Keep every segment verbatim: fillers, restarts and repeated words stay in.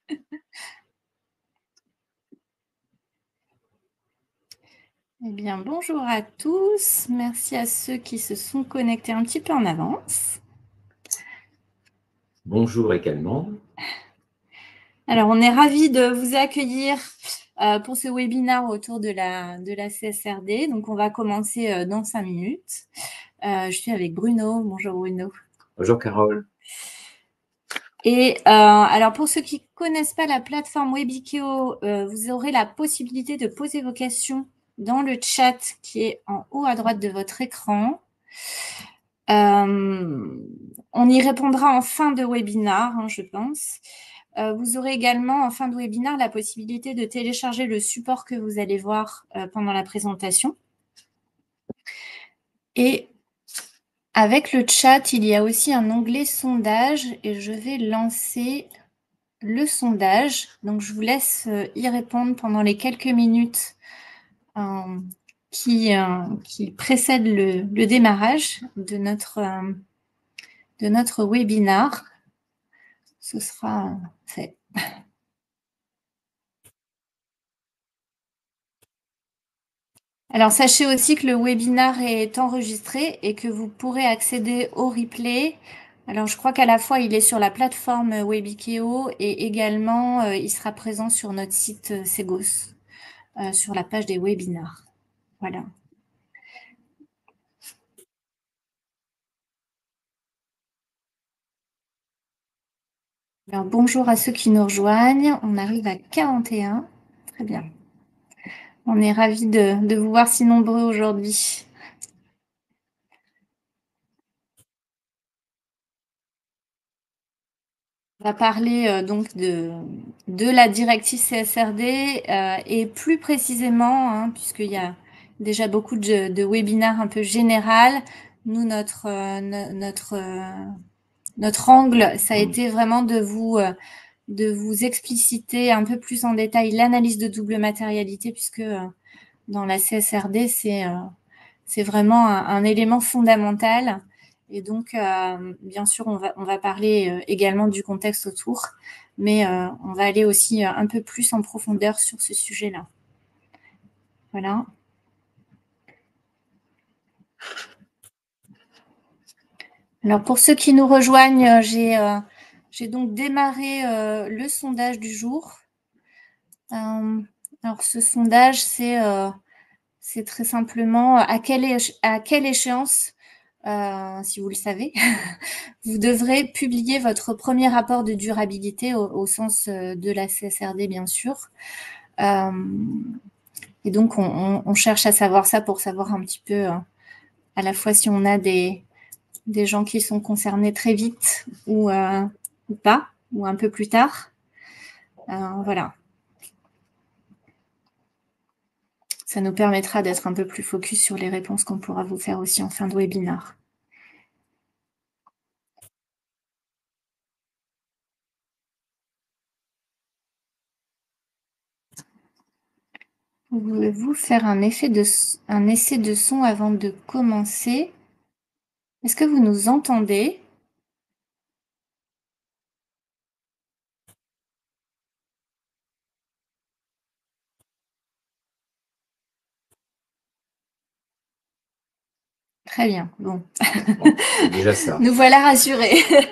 Eh bien, bonjour à tous. Merci à ceux qui se sont connectés un petit peu en avance. Bonjour également. Alors, on est ravis de vous accueillir euh, pour ce webinaire autour de la, de la C S R D. Donc, on va commencer euh, dans cinq minutes. Euh, je suis avec Bruno. Bonjour Bruno. Bonjour Carole. Et euh, alors, pour ceux qui ne connaissent pas la plateforme Webikeo, euh, vous aurez la possibilité de poser vos questions dans le chat qui est en haut à droite de votre écran. Euh, on y répondra en fin de webinaire, hein, je pense. Euh, vous aurez également en fin de webinaire la possibilité de télécharger le support que vous allez voir euh, pendant la présentation. Et avec le chat, il y a aussi un onglet sondage et je vais lancer le sondage. Donc, je vous laisse euh, y répondre pendant les quelques minutes euh, qui, euh, qui précèdent le, le démarrage de notre, euh, de notre webinaire. Ce sera fait. Alors, sachez aussi que le webinaire est enregistré et que vous pourrez accéder au replay. Alors, je crois qu'à la fois, il est sur la plateforme Webikeo et également, euh, il sera présent sur notre site euh, Segos, euh, sur la page des webinaires. Voilà. Alors, bonjour à ceux qui nous rejoignent. On arrive à quarante et un. Très bien. On est ravis de, de vous voir si nombreux aujourd'hui. On va parler euh, donc de, de la directive C S R D euh, et plus précisément, hein, puisqu'il y a déjà beaucoup de, de webinaires un peu général, nous, notre, euh, no- notre, euh, notre angle, ça a été vraiment de vous, euh, de vous expliciter un peu plus en détail l'analyse de double matérialité, puisque euh, dans la C S R D, c'est euh, c'est vraiment un, un élément fondamental. Et donc, euh, bien sûr, on va, on va parler euh, également du contexte autour, mais euh, on va aller aussi euh, un peu plus en profondeur sur ce sujet-là. Voilà. Alors, pour ceux qui nous rejoignent, j'ai euh, j'ai donc démarré euh, le sondage du jour. Euh, alors, ce sondage, c'est euh, c'est très simplement à quelle, éche à quelle échéance, euh, si vous le savez, vous devrez publier votre premier rapport de durabilité au, au sens de la C S R D, bien sûr. Euh, et donc, on, on, on cherche à savoir ça pour savoir un petit peu euh, à la fois si on a des, des gens qui sont concernés très vite ou, euh, ou pas, ou un peu plus tard. Euh, voilà. Ça nous permettra d'être un peu plus focus sur les réponses qu'on pourra vous faire aussi en fin de webinaire. Voulez-vous faire un, effet de, un essai de son avant de commencer? Est-ce que vous nous entendez? Très bien, bon. Bon, c'est déjà ça. Nous voilà rassurés.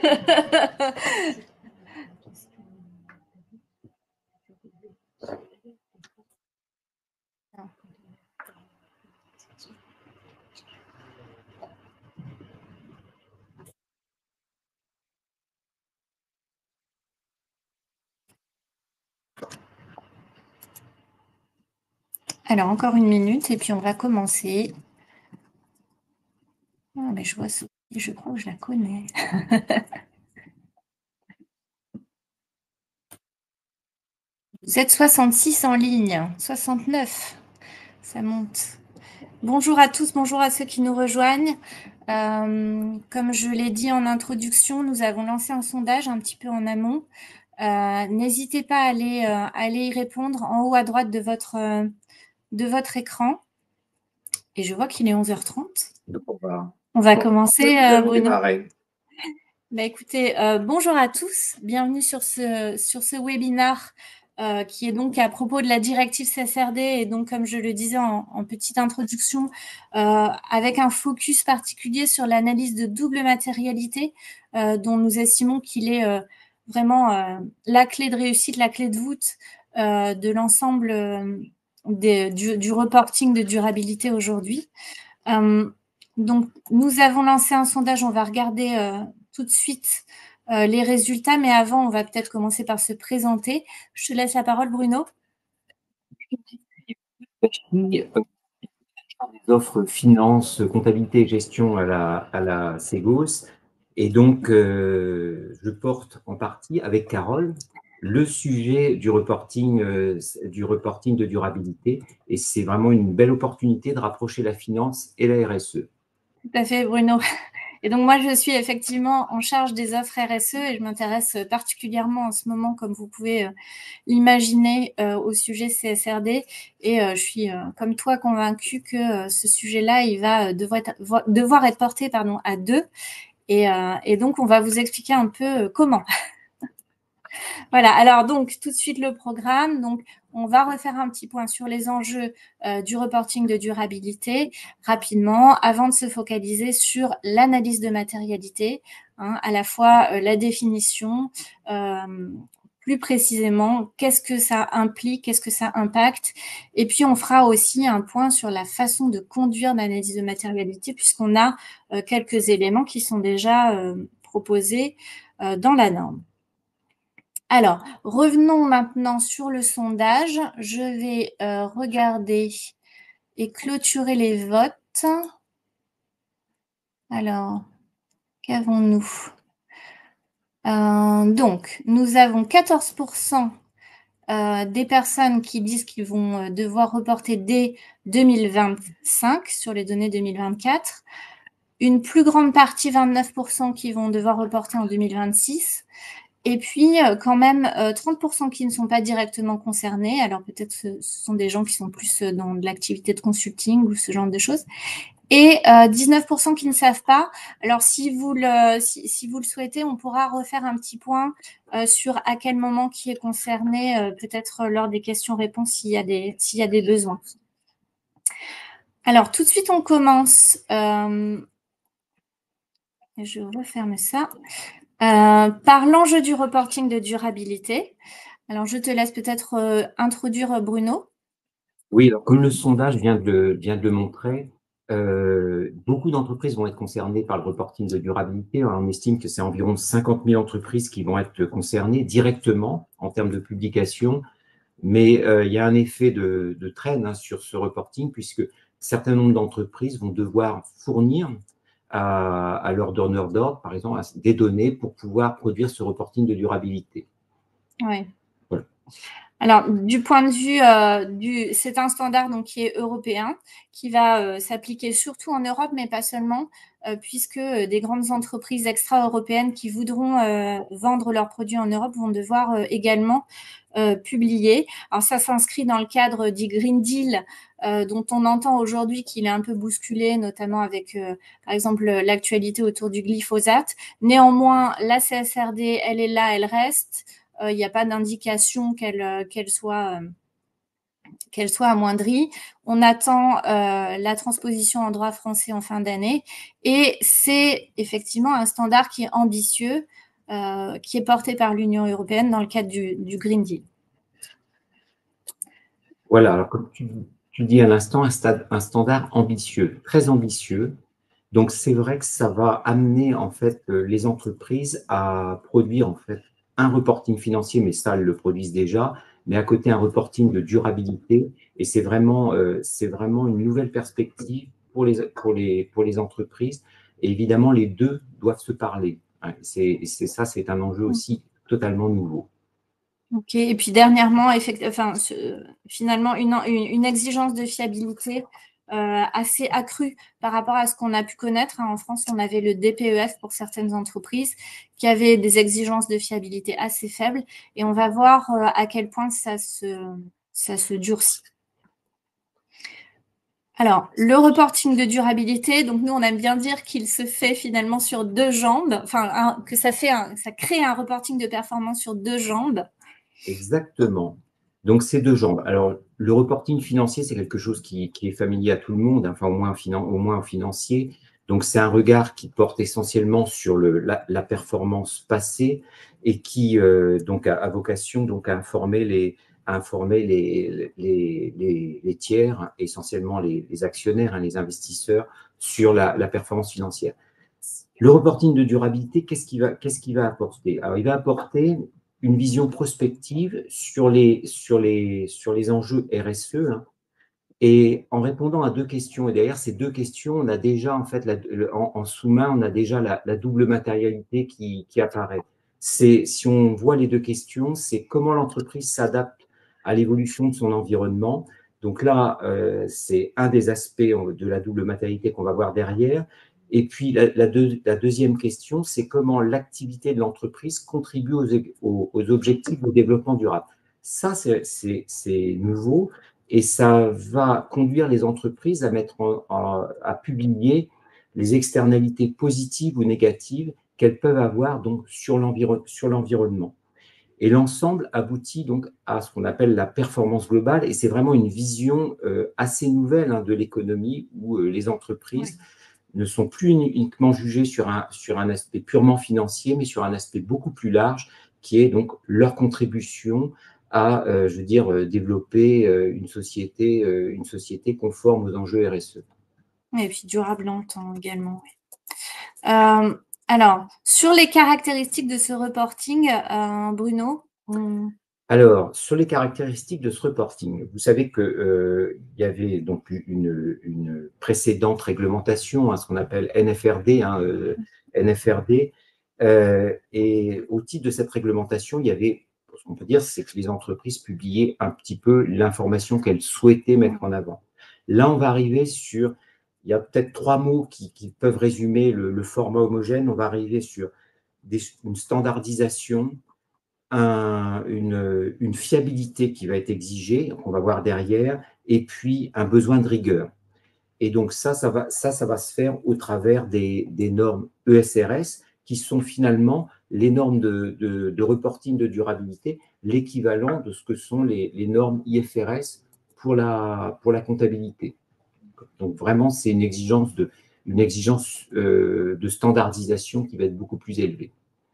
Alors, encore une minute et puis on va commencer. Ah, mais je vois Sophie, je crois que je la connais. Vous êtes soixante-six en ligne, soixante-neuf, ça monte. Bonjour à tous, bonjour à ceux qui nous rejoignent. Euh, comme je l'ai dit en introduction, nous avons lancé un sondage un petit peu en amont. Euh, N'hésitez pas à aller, euh, aller y répondre en haut à droite de votre, euh, de votre écran. Et je vois qu'il est onze heures trente. Donc on va, On va bon, commencer, nous euh, allons Bruno. démarrer. Bah, écoutez, euh, bonjour à tous, bienvenue sur ce, sur ce webinaire euh, qui est donc à propos de la directive C S R D et donc comme je le disais en, en petite introduction, euh, avec un focus particulier sur l'analyse de double matérialité euh, dont nous estimons qu'il est euh, vraiment euh, la clé de réussite, la clé de voûte euh, de l'ensemble euh, des- du, du reporting de durabilité aujourd'hui. Euh, donc, nous avons lancé un sondage, on va regarder euh, tout de suite euh, les résultats, mais avant, on va peut-être commencer par se présenter. Je te laisse la parole, Bruno. Des offres finance, comptabilité et gestion à la, à la Ségos. Et donc, euh, je porte en partie avec Carole le sujet du reporting, euh, du reporting de durabilité. Et c'est vraiment une belle opportunité de rapprocher la finance et la R S E. Tout à fait, Bruno. Et donc, moi, je suis effectivement en charge des offres R S E et je m'intéresse particulièrement en ce moment, comme vous pouvez euh, l'imaginer, euh, au sujet C S R D. Et euh, je suis, euh, comme toi, convaincue que euh, ce sujet-là, il va euh, devoir être, devoir être porté pardon, à deux. Et, euh, et donc, on va vous expliquer un peu euh, comment. Voilà, alors donc tout de suite le programme. Donc, on va refaire un petit point sur les enjeux euh, du reporting de durabilité rapidement, avant de se focaliser sur l'analyse de matérialité, hein, à la fois euh, la définition, euh, plus précisément, qu'est-ce que ça implique, qu'est-ce que ça impacte. Et puis, on fera aussi un point sur la façon de conduire l'analyse de matérialité, puisqu'on a euh, quelques éléments qui sont déjà euh, proposés euh, dans la norme. Alors, revenons maintenant sur le sondage. Je vais euh, regarder et clôturer les votes. Alors, qu'avons-nous? euh, Donc, nous avons quatorze pour cent euh, des personnes qui disent qu'ils vont euh, devoir reporter dès deux mille vingt-cinq sur les données deux mille vingt-quatre. Une plus grande partie, vingt-neuf pour cent, qui vont devoir reporter en deux mille vingt-six. Et puis, euh, quand même, euh, trente pour cent qui ne sont pas directement concernés. Alors, peut-être ce, ce sont des gens qui sont plus euh, dans de l'activité de consulting ou ce genre de choses. Et euh, dix-neuf pour cent qui ne savent pas. Alors, si vous le, si, si vous le souhaitez, on pourra refaire un petit point euh, sur à quel moment qui est concerné, euh, peut-être lors des questions-réponses s'il y a des, s'il y a des besoins. Alors, tout de suite, on commence. Euh, je referme ça. Euh, par l'enjeu du reporting de durabilité. Alors, je te laisse peut-être euh, introduire Bruno. Oui, alors comme le sondage vient de, le- vient de le montrer, euh, beaucoup d'entreprises vont être concernées par le reporting de durabilité. On estime que c'est environ cinquante mille entreprises qui vont être concernées directement en termes de publication, mais euh, il y a un effet de, de traîne hein, sur ce reporting puisque certains nombres d'entreprises vont devoir fournir à, à leurs donneurs d'ordre, par exemple, des données pour pouvoir produire ce reporting de durabilité. Oui. Voilà. Alors, du point de vue euh, du, c'est un standard donc qui est européen, qui va euh, s'appliquer surtout en Europe, mais pas seulement, euh, puisque euh, des grandes entreprises extra-européennes qui voudront euh, vendre leurs produits en Europe vont devoir euh, également euh, publier. Alors, ça s'inscrit dans le cadre du Green Deal, euh, dont on entend aujourd'hui qu'il est un peu bousculé, notamment avec, euh, par exemple, l'actualité autour du glyphosate. Néanmoins, la C S R D, elle est là, elle reste. Il euh, n'y a pas d'indication qu'elle euh, qu'elle soit, euh, qu'elle soit amoindrie. On attend euh, la transposition en droit français en fin d'année. Et c'est effectivement un standard qui est ambitieux, euh, qui est porté par l'Union européenne dans le cadre du, du Green Deal. Voilà, alors comme tu, tu dis à l'instant, un, un standard ambitieux, très ambitieux. Donc, c'est vrai que ça va amener en fait les entreprises à produire en fait un reporting financier, mais ça, elles le produisent déjà, mais à côté un reporting de durabilité. Et c'est vraiment, euh, c'est vraiment une nouvelle perspective pour les, pour les, pour les entreprises. Et évidemment, les deux doivent se parler. C'est, c'est ça, c'est un enjeu aussi totalement nouveau. Ok, et puis dernièrement, enfin, finalement, une, une, une exigence de fiabilité euh, assez accrue par rapport à ce qu'on a pu connaître. En France, on avait le D P E F pour certaines entreprises qui avaient des exigences de fiabilité assez faibles, et on va voir euh, à quel point ça se, ça se durcit. Alors, le reporting de durabilité, donc nous, on aime bien dire qu'il se fait finalement sur deux jambes, enfin, un, que ça, fait un, ça crée un reporting de performance sur deux jambes. Exactement. Donc, c'est deux jambes. Alors, le reporting financier, c'est quelque chose qui, qui est familier à tout le monde, enfin, au moins, finan au moins financier. Donc, c'est un regard qui porte essentiellement sur le, la, la performance passée et qui euh, donc a, a vocation donc, à informer les, à informer les, les, les, les tiers, essentiellement les, les actionnaires, hein, les investisseurs, sur la, la performance financière. Le reporting de durabilité, qu'est-ce qu'il va, qu'est-ce qu'il va apporter? Alors, il va apporter une vision prospective sur les, sur les, sur les enjeux R S E, hein, et en répondant à deux questions. Et derrière ces deux questions, on a déjà, en fait, la, en, en sous-main, on a déjà la, la double matérialité qui, qui apparaît. C'est, si on voit les deux questions, c'est comment l'entreprise s'adapte à l'évolution de son environnement. Donc là, euh, c'est un des aspects de la double matérialité qu'on va voir derrière. Et puis, la, la, deux, la deuxième question, c'est comment l'activité de l'entreprise contribue aux, aux, aux objectifs de développement durable. Ça, c'est nouveau. Et ça va conduire les entreprises à, mettre en, en, à publier les externalités positives ou négatives qu'elles peuvent avoir donc, sur l'environnement. Et l'ensemble aboutit donc à ce qu'on appelle la performance globale. Et c'est vraiment une vision euh, assez nouvelle, hein, de l'économie où euh, les entreprises ouais. ne sont plus uniquement jugées sur un, sur un aspect purement financier, mais sur un aspect beaucoup plus large qui est donc leur contribution à, euh, je veux dire, euh, développer euh, une société, euh, une société conforme aux enjeux R S E. Et puis durable dans le temps également. Euh, alors, sur les caractéristiques de ce reporting, euh, Bruno on... Alors, sur les caractéristiques de ce reporting, vous savez qu'il euh, y avait donc une, une précédente réglementation, hein, ce qu'on appelle N F R D, hein, euh, N F R D, euh, et au titre de cette réglementation, il y avait, ce qu'on peut dire, c'est que les entreprises publiaient un petit peu l'information qu'elles souhaitaient mettre en avant. Là, on va arriver sur, il y a peut-être trois mots qui, qui peuvent résumer le, le format homogène. On va arriver sur des, une standardisation, Un, une, une fiabilité qui va être exigée, qu'on va voir derrière, et puis un besoin de rigueur. Et donc ça, ça va, ça, ça va se faire au travers des, des normes E S R S, qui sont finalement les normes de, de, de reporting de durabilité, l'équivalent de ce que sont les, les normes I F R S pour la, pour la comptabilité. Donc vraiment, c'est une exigence, de, une exigence euh, de standardisation qui va être beaucoup plus élevée.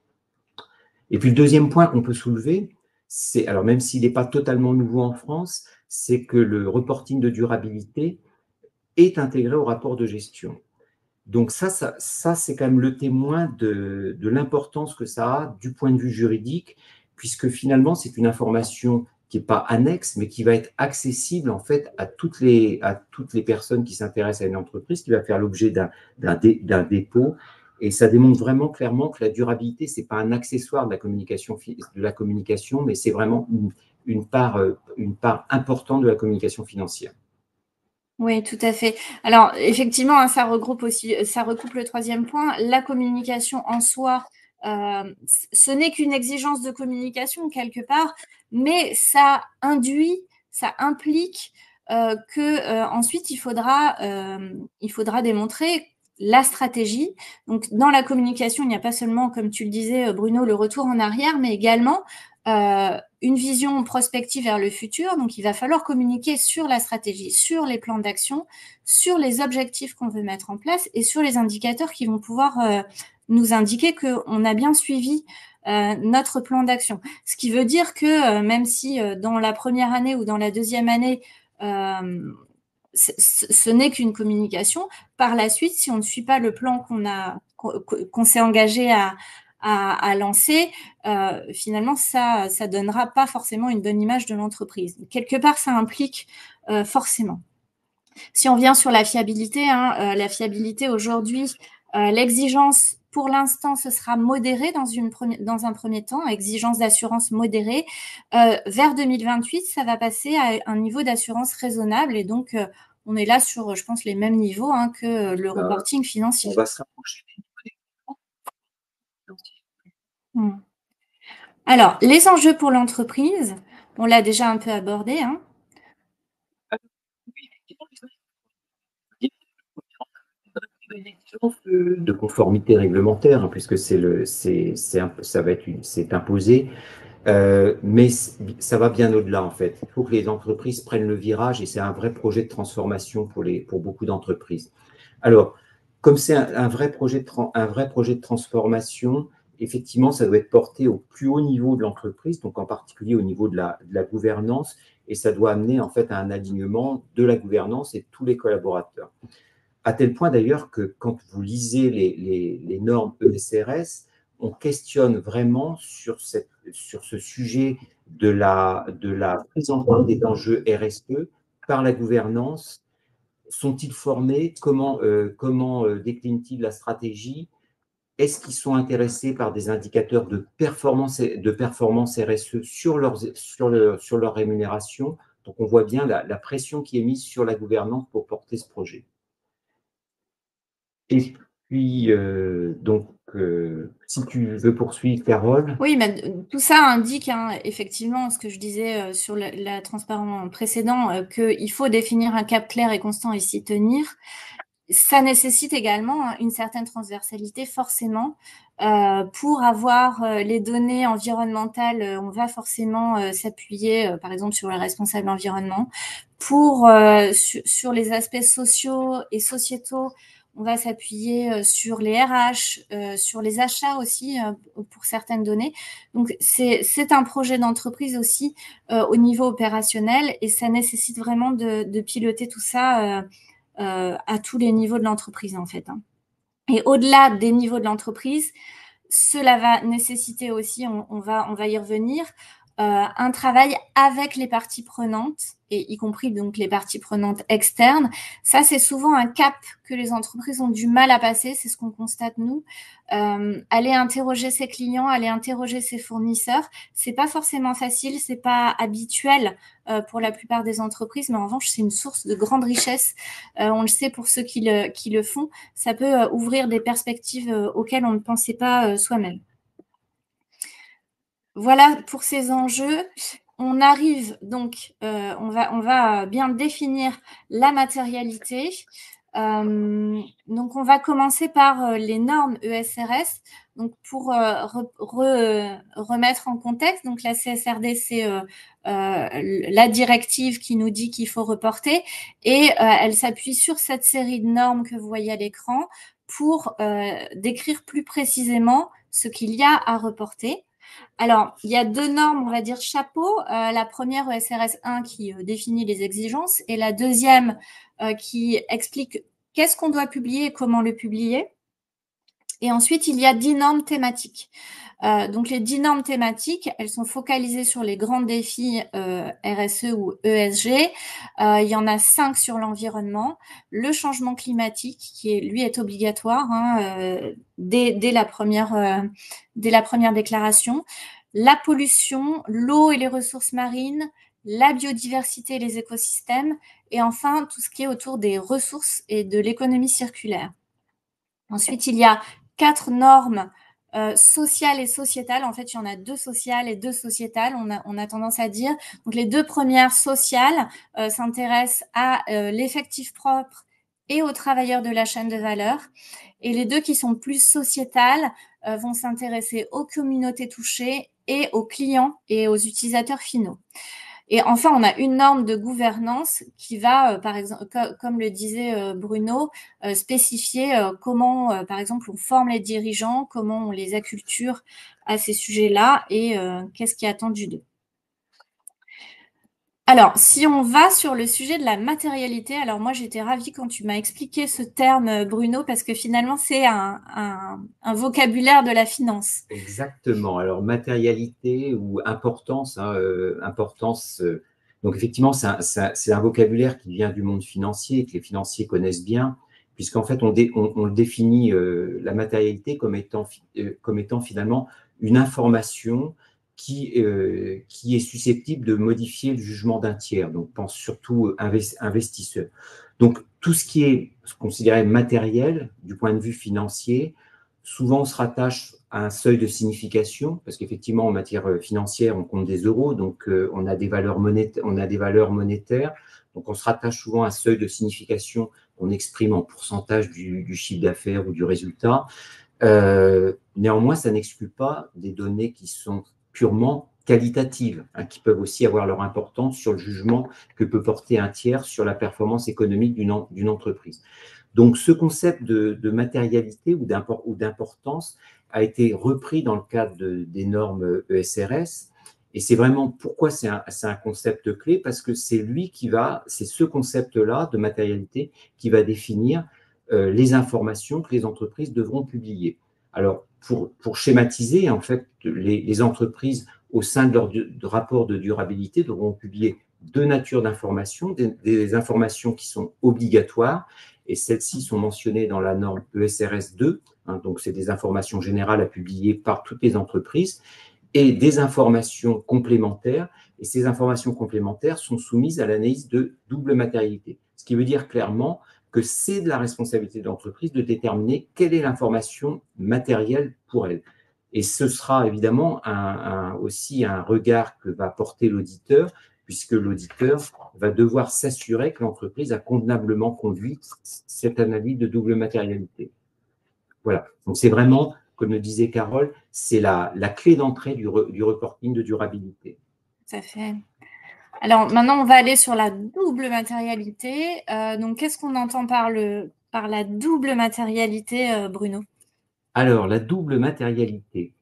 Et puis le deuxième point qu'on peut soulever, c'est, alors même s'il n'est pas totalement nouveau en France, c'est que le reporting de durabilité est intégré au rapport de gestion. Donc ça, ça, ça c'est quand même le témoin de, de l'importance que ça a du point de vue juridique, puisque finalement, c'est une information qui n'est pas annexe, mais qui va être accessible en fait à toutes les, à toutes les personnes qui s'intéressent à une entreprise, qui va faire l'objet d'un, d'un, dé, d'un dépôt. Et ça démontre vraiment clairement que la durabilité, ce n'est pas un accessoire de la communication, de la communication, mais c'est vraiment une, une, part, une part importante de la communication financière. Oui, tout à fait. Alors, effectivement, hein, ça regroupe aussi, ça recoupe le troisième point. La communication en soi, euh, ce n'est qu'une exigence de communication quelque part, mais ça induit, ça implique euh, que euh, ensuite il faudra, euh, il faudra démontrer la stratégie. Donc, dans la communication, il n'y a pas seulement, comme tu le disais, Bruno, le retour en arrière, mais également euh, une vision prospective vers le futur. Donc, il va falloir communiquer sur la stratégie, sur les plans d'action, sur les objectifs qu'on veut mettre en place et sur les indicateurs qui vont pouvoir euh, nous indiquer qu'on a bien suivi euh, notre plan d'action. Ce qui veut dire que euh, même si euh, dans la première année ou dans la deuxième année, euh, ce n'est qu'une communication. Par la suite, si on ne suit pas le plan qu'on a, qu'on s'est engagé à, à, à lancer, euh, finalement, ça, ça donnera pas forcément une bonne image de l'entreprise. Quelque part, ça implique euh, forcément. Si on vient sur la fiabilité, hein, euh, la fiabilité aujourd'hui, euh, l'exigence pour l'instant, ce sera modéré dans, une première, dans un premier temps, exigence d'assurance modérée. Euh, vers deux mille vingt-huit, ça va passer à un niveau d'assurance raisonnable et donc euh, on est là sur, je pense, les mêmes niveaux hein, que le reporting euh, financier. On va se rapprocher des niveaux hmm. Alors, les enjeux pour l'entreprise, on l'a déjà un peu abordé. Hein. de conformité réglementaire, hein, puisque c'est le, c'est, c'est un- ça va être une- c'est imposé. Euh, mais ça va bien au-delà, en fait. Il faut que les entreprises prennent le virage et c'est un vrai projet de transformation pour, les, pour beaucoup d'entreprises. Alors, comme c'est un, un, vrai projet de, un vrai projet de transformation, effectivement, ça doit être porté au plus haut niveau de l'entreprise, donc en particulier au niveau de la, de la gouvernance, et ça doit amener en fait à un alignement de la gouvernance et de tous les collaborateurs. À tel point d'ailleurs que quand vous lisez les, les, les normes E S R S, on questionne vraiment sur, cette, sur ce sujet de la, de la prise en compte des enjeux R S E par la gouvernance. Sont-ils formés? Comment, euh, comment euh, déclinent-ils la stratégie? Est-ce qu'ils sont intéressés par des indicateurs de performance, de performance R S E sur, leurs, sur, le, sur leur rémunération? Donc, on voit bien la, la pression qui est mise sur la gouvernance pour porter ce projet. Et puis, euh, donc, euh, si tu veux poursuivre, Carole. Oui, mais tout ça indique hein, effectivement ce que je disais euh, sur la, la transparence précédent, euh, qu'il faut définir un cap clair et constant et s'y tenir. Ça nécessite également hein, une certaine transversalité, forcément. Euh, pour avoir euh, les données environnementales, euh, on va forcément euh, s'appuyer, euh, par exemple, sur le responsable environnement. Pour euh, su sur les aspects sociaux et sociétaux, on va s'appuyer euh, sur les R H, euh, sur les achats aussi euh, pour certaines données. Donc, c'est un projet d'entreprise aussi euh, au niveau opérationnel et ça nécessite vraiment de, de piloter tout ça euh, euh, à tous les niveaux de l'entreprise en fait. Hein. Et au-delà des niveaux de l'entreprise, cela va nécessiter aussi, on, on, va, on va y revenir, euh, un travail avec les parties prenantes, et y compris donc les parties prenantes externes. Ça, c'est souvent un cap que les entreprises ont du mal à passer, c'est ce qu'on constate nous. Euh, aller interroger ses clients, aller interroger ses fournisseurs, c'est pas forcément facile, c'est pas habituel euh, pour la plupart des entreprises, mais en revanche, c'est une source de grande richesse. Euh, on le sait pour ceux qui le, qui le font, ça peut euh, ouvrir des perspectives euh, auxquelles on ne pensait pas euh, soi-même. Voilà pour ces enjeux. On arrive donc, euh, on, va, on va bien définir la matérialité. Euh, donc, on va commencer par euh, les normes E S R S. Donc, pour euh, re, re, remettre en contexte, donc la C S R D, c'est euh, euh, la directive qui nous dit qu'il faut reporter et euh, elle s'appuie sur cette série de normes que vous voyez à l'écran pour euh, décrire plus précisément ce qu'il y a à reporter. Alors, il y a deux normes, on va dire chapeau. Euh, la première, E S R S un, qui euh, définit les exigences, et la deuxième, euh, qui explique qu'est-ce qu'on doit publier et comment le publier. Et ensuite, il y a dix normes thématiques. Euh, donc, les dix normes thématiques, elles sont focalisées sur les grands défis euh, R S E ou E S G. Euh, il y en a cinq sur l'environnement. Le changement climatique, qui est, lui est obligatoire hein, euh, dès, dès, la première, euh, dès la première déclaration. La pollution, l'eau et les ressources marines, la biodiversité et les écosystèmes, et enfin tout ce qui est autour des ressources et de l'économie circulaire. Ensuite, il y a quatre normes euh, sociales et sociétales. En fait, il y en a deux sociales et deux sociétales, on a, on a tendance à dire. Donc, les deux premières sociales euh, s'intéressent à euh, l'effectif propre et aux travailleurs de la chaîne de valeur. Et les deux qui sont plus sociétales euh, vont s'intéresser aux communautés touchées et aux clients et aux utilisateurs finaux. Et enfin, on a une norme de gouvernance qui va, euh, par exemple, co comme le disait euh, Bruno, euh, spécifier euh, comment, euh, par exemple, on forme les dirigeants, comment on les acculture à ces sujets-là et euh, qu'est-ce qui est attendu d'eux. Alors, si on va sur le sujet de la matérialité, alors moi j'étais ravie quand tu m'as expliqué ce terme, Bruno, parce que finalement c'est un, un, un vocabulaire de la finance. Exactement. Alors, matérialité ou importance, hein, euh, importance. Euh, donc, effectivement, c'est un, un, vocabulaire qui vient du monde financier, que les financiers connaissent bien, puisqu'en fait, on, dé, on, on définit euh, la matérialité comme étant, euh, comme étant finalement une information qui, euh, qui est susceptible de modifier le jugement d'un tiers. Donc, pense surtout investisseurs. Donc, tout ce qui est considéré matériel du point de vue financier, souvent on se rattache un seuil de signification, parce qu'effectivement, en matière financière, on compte des euros, donc euh, on a des valeurs monétaires, on a des valeurs monétaires, donc on se rattache souvent à un seuil de signification qu'on exprime en pourcentage du, du chiffre d'affaires ou du résultat. Euh, néanmoins, ça n'exclut pas des données qui sont purement qualitatives, hein, qui peuvent aussi avoir leur importance sur le jugement que peut porter un tiers sur la performance économique d'une d'une entreprise. Donc, ce concept de, de matérialité ou d'importance a été repris dans le cadre de, des normes E S R S. Et c'est vraiment pourquoi c'est un, un concept clé, parce que c'est lui qui va, c'est ce concept-là de matérialité qui va définir euh, les informations que les entreprises devront publier. Alors, pour, pour schématiser, en fait, les, les entreprises, au sein de leur de, de rapport de durabilité, devront publier deux natures d'informations, des, des informations qui sont obligatoires, et celles-ci sont mentionnées dans la norme E S R S deux, hein, donc c'est des informations générales à publier par toutes les entreprises, et des informations complémentaires, et ces informations complémentaires sont soumises à l'analyse de double matérialité, ce qui veut dire clairement que c'est de la responsabilité de l'entreprise de déterminer quelle est l'information matérielle pour elle. Et ce sera évidemment un, un, aussi un regard que va porter l'auditeur, puisque l'auditeur va devoir s'assurer que l'entreprise a convenablement conduit cette analyse de double matérialité. Voilà, donc c'est vraiment, comme le disait Carole, c'est la, la clé d'entrée du, re, du reporting de durabilité. Tout à fait. Alors maintenant, on va aller sur la double matérialité. Euh, donc, qu'est-ce qu'on entend par, le, par la double matérialité, euh, Bruno? Alors, la double matérialité.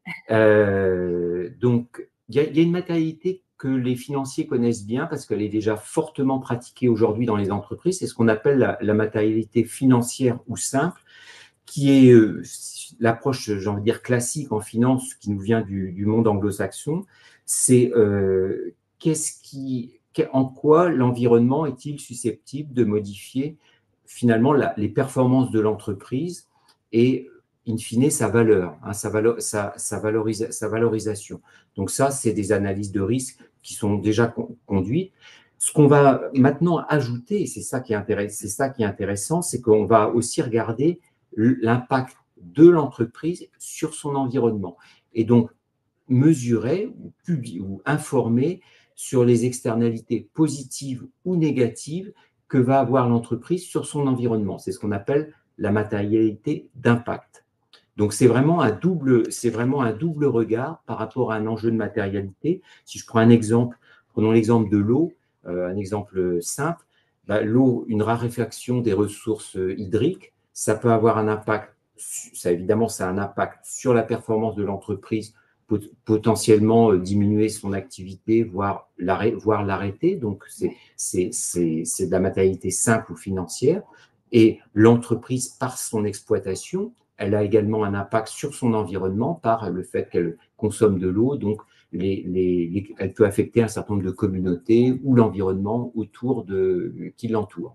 Euh, donc, il y, y a une matérialité que les financiers connaissent bien parce qu'elle est déjà fortement pratiquée aujourd'hui dans les entreprises. C'est ce qu'on appelle la, la matérialité financière ou simple, qui est euh, l'approche, j'ai envie de dire, classique en finance qui nous vient du, du monde anglo-saxon. C'est euh, qu'est-ce qui, en quoi l'environnement est-il susceptible de modifier finalement la, les performances de l'entreprise et in fine sa valeur, hein, sa, valeur sa, sa, valorisa sa valorisation. Donc ça, c'est des analyses de risque qui sont déjà con conduites. Ce qu'on va maintenant ajouter, et c'est ça qui est intéressant, c'est ça qui est intéressant, c'est qu'on va aussi regarder l'impact de l'entreprise sur son environnement. Et donc, mesurer ou, publier, ou informer sur les externalités positives ou négatives que va avoir l'entreprise sur son environnement. C'est ce qu'on appelle la matérialité d'impact. Donc, c'est vraiment un double, c'est vraiment un double regard par rapport à un enjeu de matérialité. Si je prends un exemple, prenons l'exemple de l'eau, euh, un exemple simple, bah, l'eau, une raréfaction des ressources hydriques, ça peut avoir un impact, ça évidemment, ça a un impact sur la performance de l'entreprise, pot potentiellement euh, diminuer son activité, voire l'arrêter. Donc, c'est de la matérialité simple ou financière. Et l'entreprise, par son exploitation, elle a également un impact sur son environnement par le fait qu'elle consomme de l'eau. Donc, les, les, les, elle peut affecter un certain nombre de communautés ou l'environnement autour de qui l'entoure.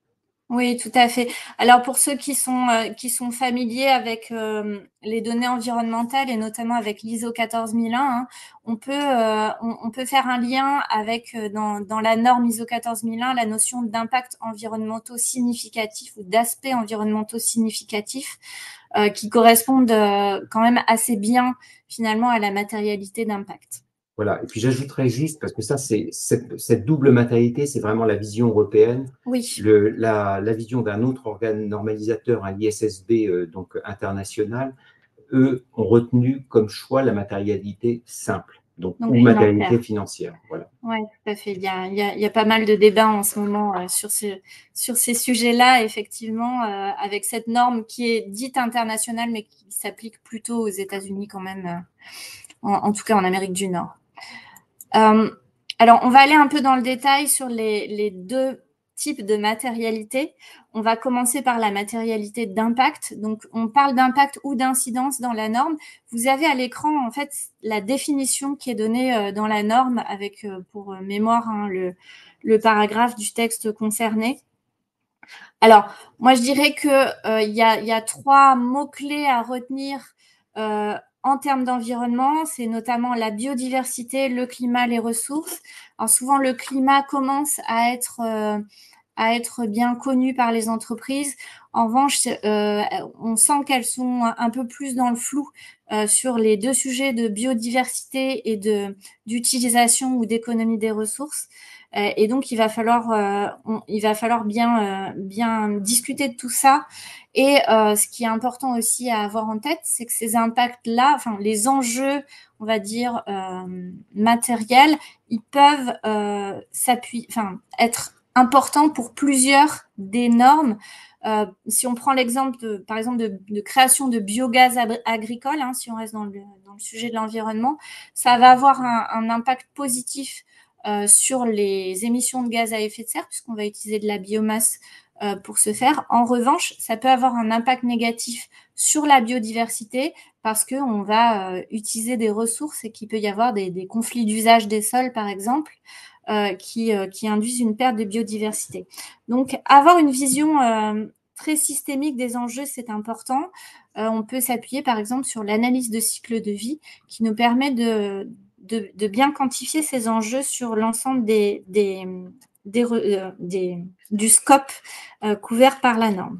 Oui, tout à fait. Alors pour ceux qui sont euh, qui sont familiers avec euh, les données environnementales et notamment avec l'I S O quatorze mille un, hein, on peut euh, on, on peut faire un lien avec euh, dans dans la norme I S O quatorze mille un la notion d'impact environnementaux significatifs ou d'aspects environnementaux significatifs euh, qui correspondent euh, quand même assez bien finalement à la matérialité d'impact. Voilà. Et puis j'ajouterais juste, parce que ça, c'est cette, cette double matérialité, c'est vraiment la vision européenne. Oui. Le, la, la vision d'un autre organe normalisateur, un I S S B, euh, donc international, eux ont retenu comme choix la matérialité simple, donc, donc ou financière. Matérialité financière. Voilà. Oui, tout à fait. Il y, a, il, y a, il y a pas mal de débats en ce moment euh, sur, ce, sur ces sujets-là, effectivement, euh, avec cette norme qui est dite internationale, mais qui s'applique plutôt aux États-Unis quand même, euh, en, en tout cas en Amérique du Nord. Euh, alors, on va aller un peu dans le détail sur les, les deux types de matérialité. On va commencer par la matérialité d'impact. Donc, on parle d'impact ou d'incidence dans la norme. Vous avez à l'écran, en fait, la définition qui est donnée dans la norme avec, pour mémoire, hein, le, le paragraphe du texte concerné. Alors, moi, je dirais qu'il euh, y, a, y a trois mots-clés à retenir euh, en termes d'environnement. C'est notamment la biodiversité, le climat, les ressources. Alors, souvent, le climat commence à être... Euh, à être bien connues par les entreprises. En revanche, euh, on sent qu'elles sont un peu plus dans le flou euh, sur les deux sujets de biodiversité et de d'utilisation ou d'économie des ressources. Euh, et donc, il va falloir, euh, on, il va falloir bien, euh, bien discuter de tout ça. Et euh, ce qui est important aussi à avoir en tête, c'est que ces impacts-là, enfin les enjeux, on va dire euh, matériels, ils peuvent euh, s'appuyer, enfin être importants pour plusieurs des normes. Euh, si on prend l'exemple, de, par exemple, de, de création de biogaz agricole, hein, si on reste dans le, dans le sujet de l'environnement, ça va avoir un, un impact positif euh, sur les émissions de gaz à effet de serre, puisqu'on va utiliser de la biomasse euh, pour ce faire. En revanche, ça peut avoir un impact négatif sur la biodiversité parce qu'on va euh, utiliser des ressources et qu'il peut y avoir des, des conflits d'usage des sols, par exemple, euh, qui, euh, qui induisent une perte de biodiversité. Donc, avoir une vision euh, très systémique des enjeux, c'est important. Euh, on peut s'appuyer, par exemple, sur l'analyse de cycle de vie qui nous permet de, de, de bien quantifier ces enjeux sur l'ensemble des, des, des, euh, des, du scope euh, couvert par la norme.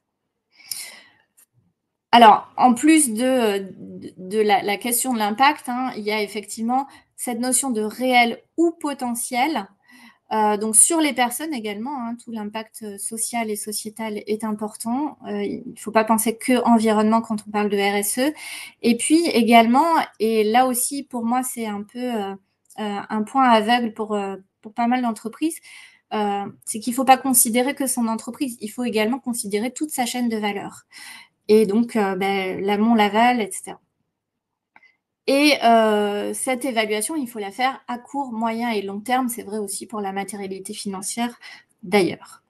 Alors, en plus de, de, de la, la, question de l'impact, hein, il y a effectivement cette notion de réel ou potentiel. Euh, donc, sur les personnes également, hein, tout l'impact social et sociétal est important. Euh, il ne faut pas penser que environnement quand on parle de R S E. Et puis également, et là aussi, pour moi, c'est un peu euh, un point aveugle pour, euh, pour pas mal d'entreprises, euh, c'est qu'il ne faut pas considérer que son entreprise, il faut également considérer toute sa chaîne de valeur. Et donc, euh, ben, l'amont, l'aval, et cetera. Et euh, cette évaluation, il faut la faire à court, moyen et long terme. C'est vrai aussi pour la matérialité financière d'ailleurs.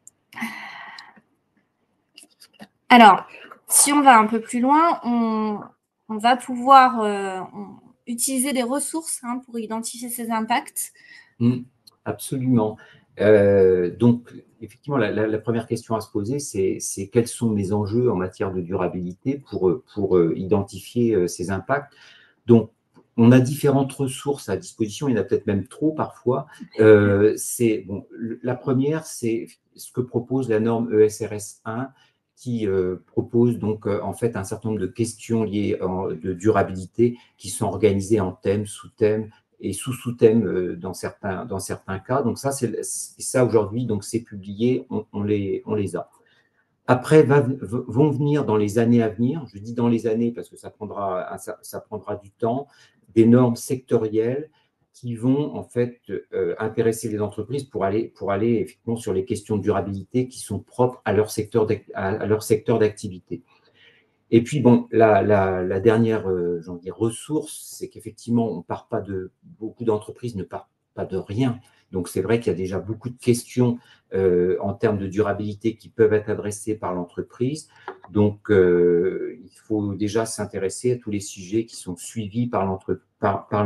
Alors, si on va un peu plus loin, on, on va pouvoir euh, on, utiliser des ressources hein, pour identifier ces impacts. Mmh, absolument. Euh, donc, effectivement, la, la, la première question à se poser, c'est quels sont mes enjeux en matière de durabilité pour, pour euh, identifier euh, ces impacts. Donc, on a différentes ressources à disposition, il y en a peut-être même trop parfois. Euh, c'est bon, la première, c'est ce que propose la norme E S R S un, qui euh, propose donc euh, en fait un certain nombre de questions liées en, de durabilité qui sont organisées en thèmes, sous-thèmes et sous-sous-thèmes euh, dans certains dans certains cas. Donc ça, c'est ça aujourd'hui, donc c'est publié, on, on les on les a. Après, va, vont venir dans les années à venir, je dis dans les années parce que ça prendra, ça, ça prendra du temps, des normes sectorielles qui vont en fait euh, intéresser les entreprises pour aller, pour aller effectivement sur les questions de durabilité qui sont propres à leur secteur d'activité. Et puis, bon, la, la, la dernière euh, dire, ressource, c'est qu'effectivement, on part pas de, beaucoup d'entreprises ne partent pas de rien. Donc, c'est vrai qu'il y a déjà beaucoup de questions euh, en termes de durabilité qui peuvent être adressées par l'entreprise. Donc, euh, il faut déjà s'intéresser à tous les sujets qui sont suivis par l'entreprise. Par, par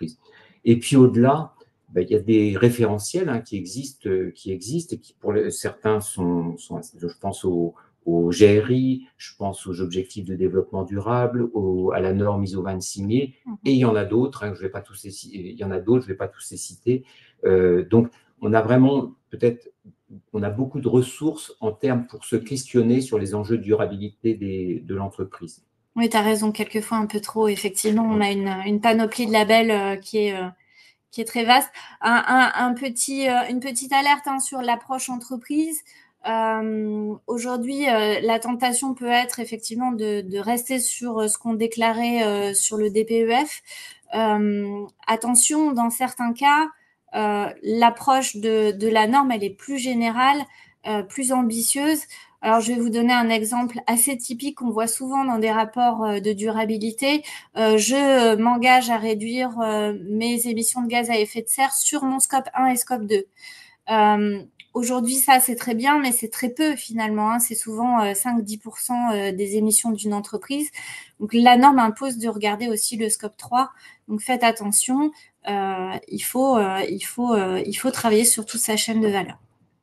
et puis, au-delà, ben, il y a des référentiels hein, qui, existent, euh, qui existent et qui, pour les, certains, sont, sont, je pense aux au G R I, je pense aux objectifs de développement durable, au, à la norme I S O vingt-six mille, mmh. Et il y en a d'autres, hein, je vais pas tous les, il y en a d'autres, je ne vais pas tous les citer. Euh, donc, on a vraiment, peut-être, on a beaucoup de ressources en termes pour se questionner sur les enjeux de durabilité des, de l'entreprise. Oui, tu as raison, quelquefois un peu trop. Effectivement, on a une, une panoplie de labels euh, qui est... Euh qui est très vaste. Un, un, un petit, euh, une petite alerte hein, sur l'approche entreprise. Euh, Aujourd'hui, euh, la tentation peut être effectivement de, de rester sur ce qu'on déclarait euh, sur le D P E F. Euh, attention, dans certains cas, euh, l'approche de, de la norme, elle est plus générale, euh, plus ambitieuse. Alors, je vais vous donner un exemple assez typique qu'on voit souvent dans des rapports de durabilité. Euh, je m'engage à réduire euh, mes émissions de gaz à effet de serre sur mon scope un et scope deux. Euh, Aujourd'hui, ça, c'est très bien, mais c'est très peu finalement. Hein. C'est souvent euh, cinq à dix pour cent des émissions d'une entreprise. Donc, la norme impose de regarder aussi le scope trois. Donc, faites attention. Euh, il faut, euh, il faut, euh, il faut travailler sur toute sa chaîne de valeur.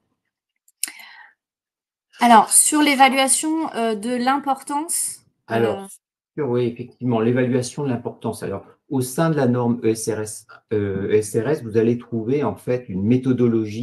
Alors, sur l'évaluation euh, de l'importance. Alors, euh... oui, effectivement, l'évaluation de l'importance. Alors, au sein de la norme E S R S, euh, E S R S, vous allez trouver en fait une méthodologie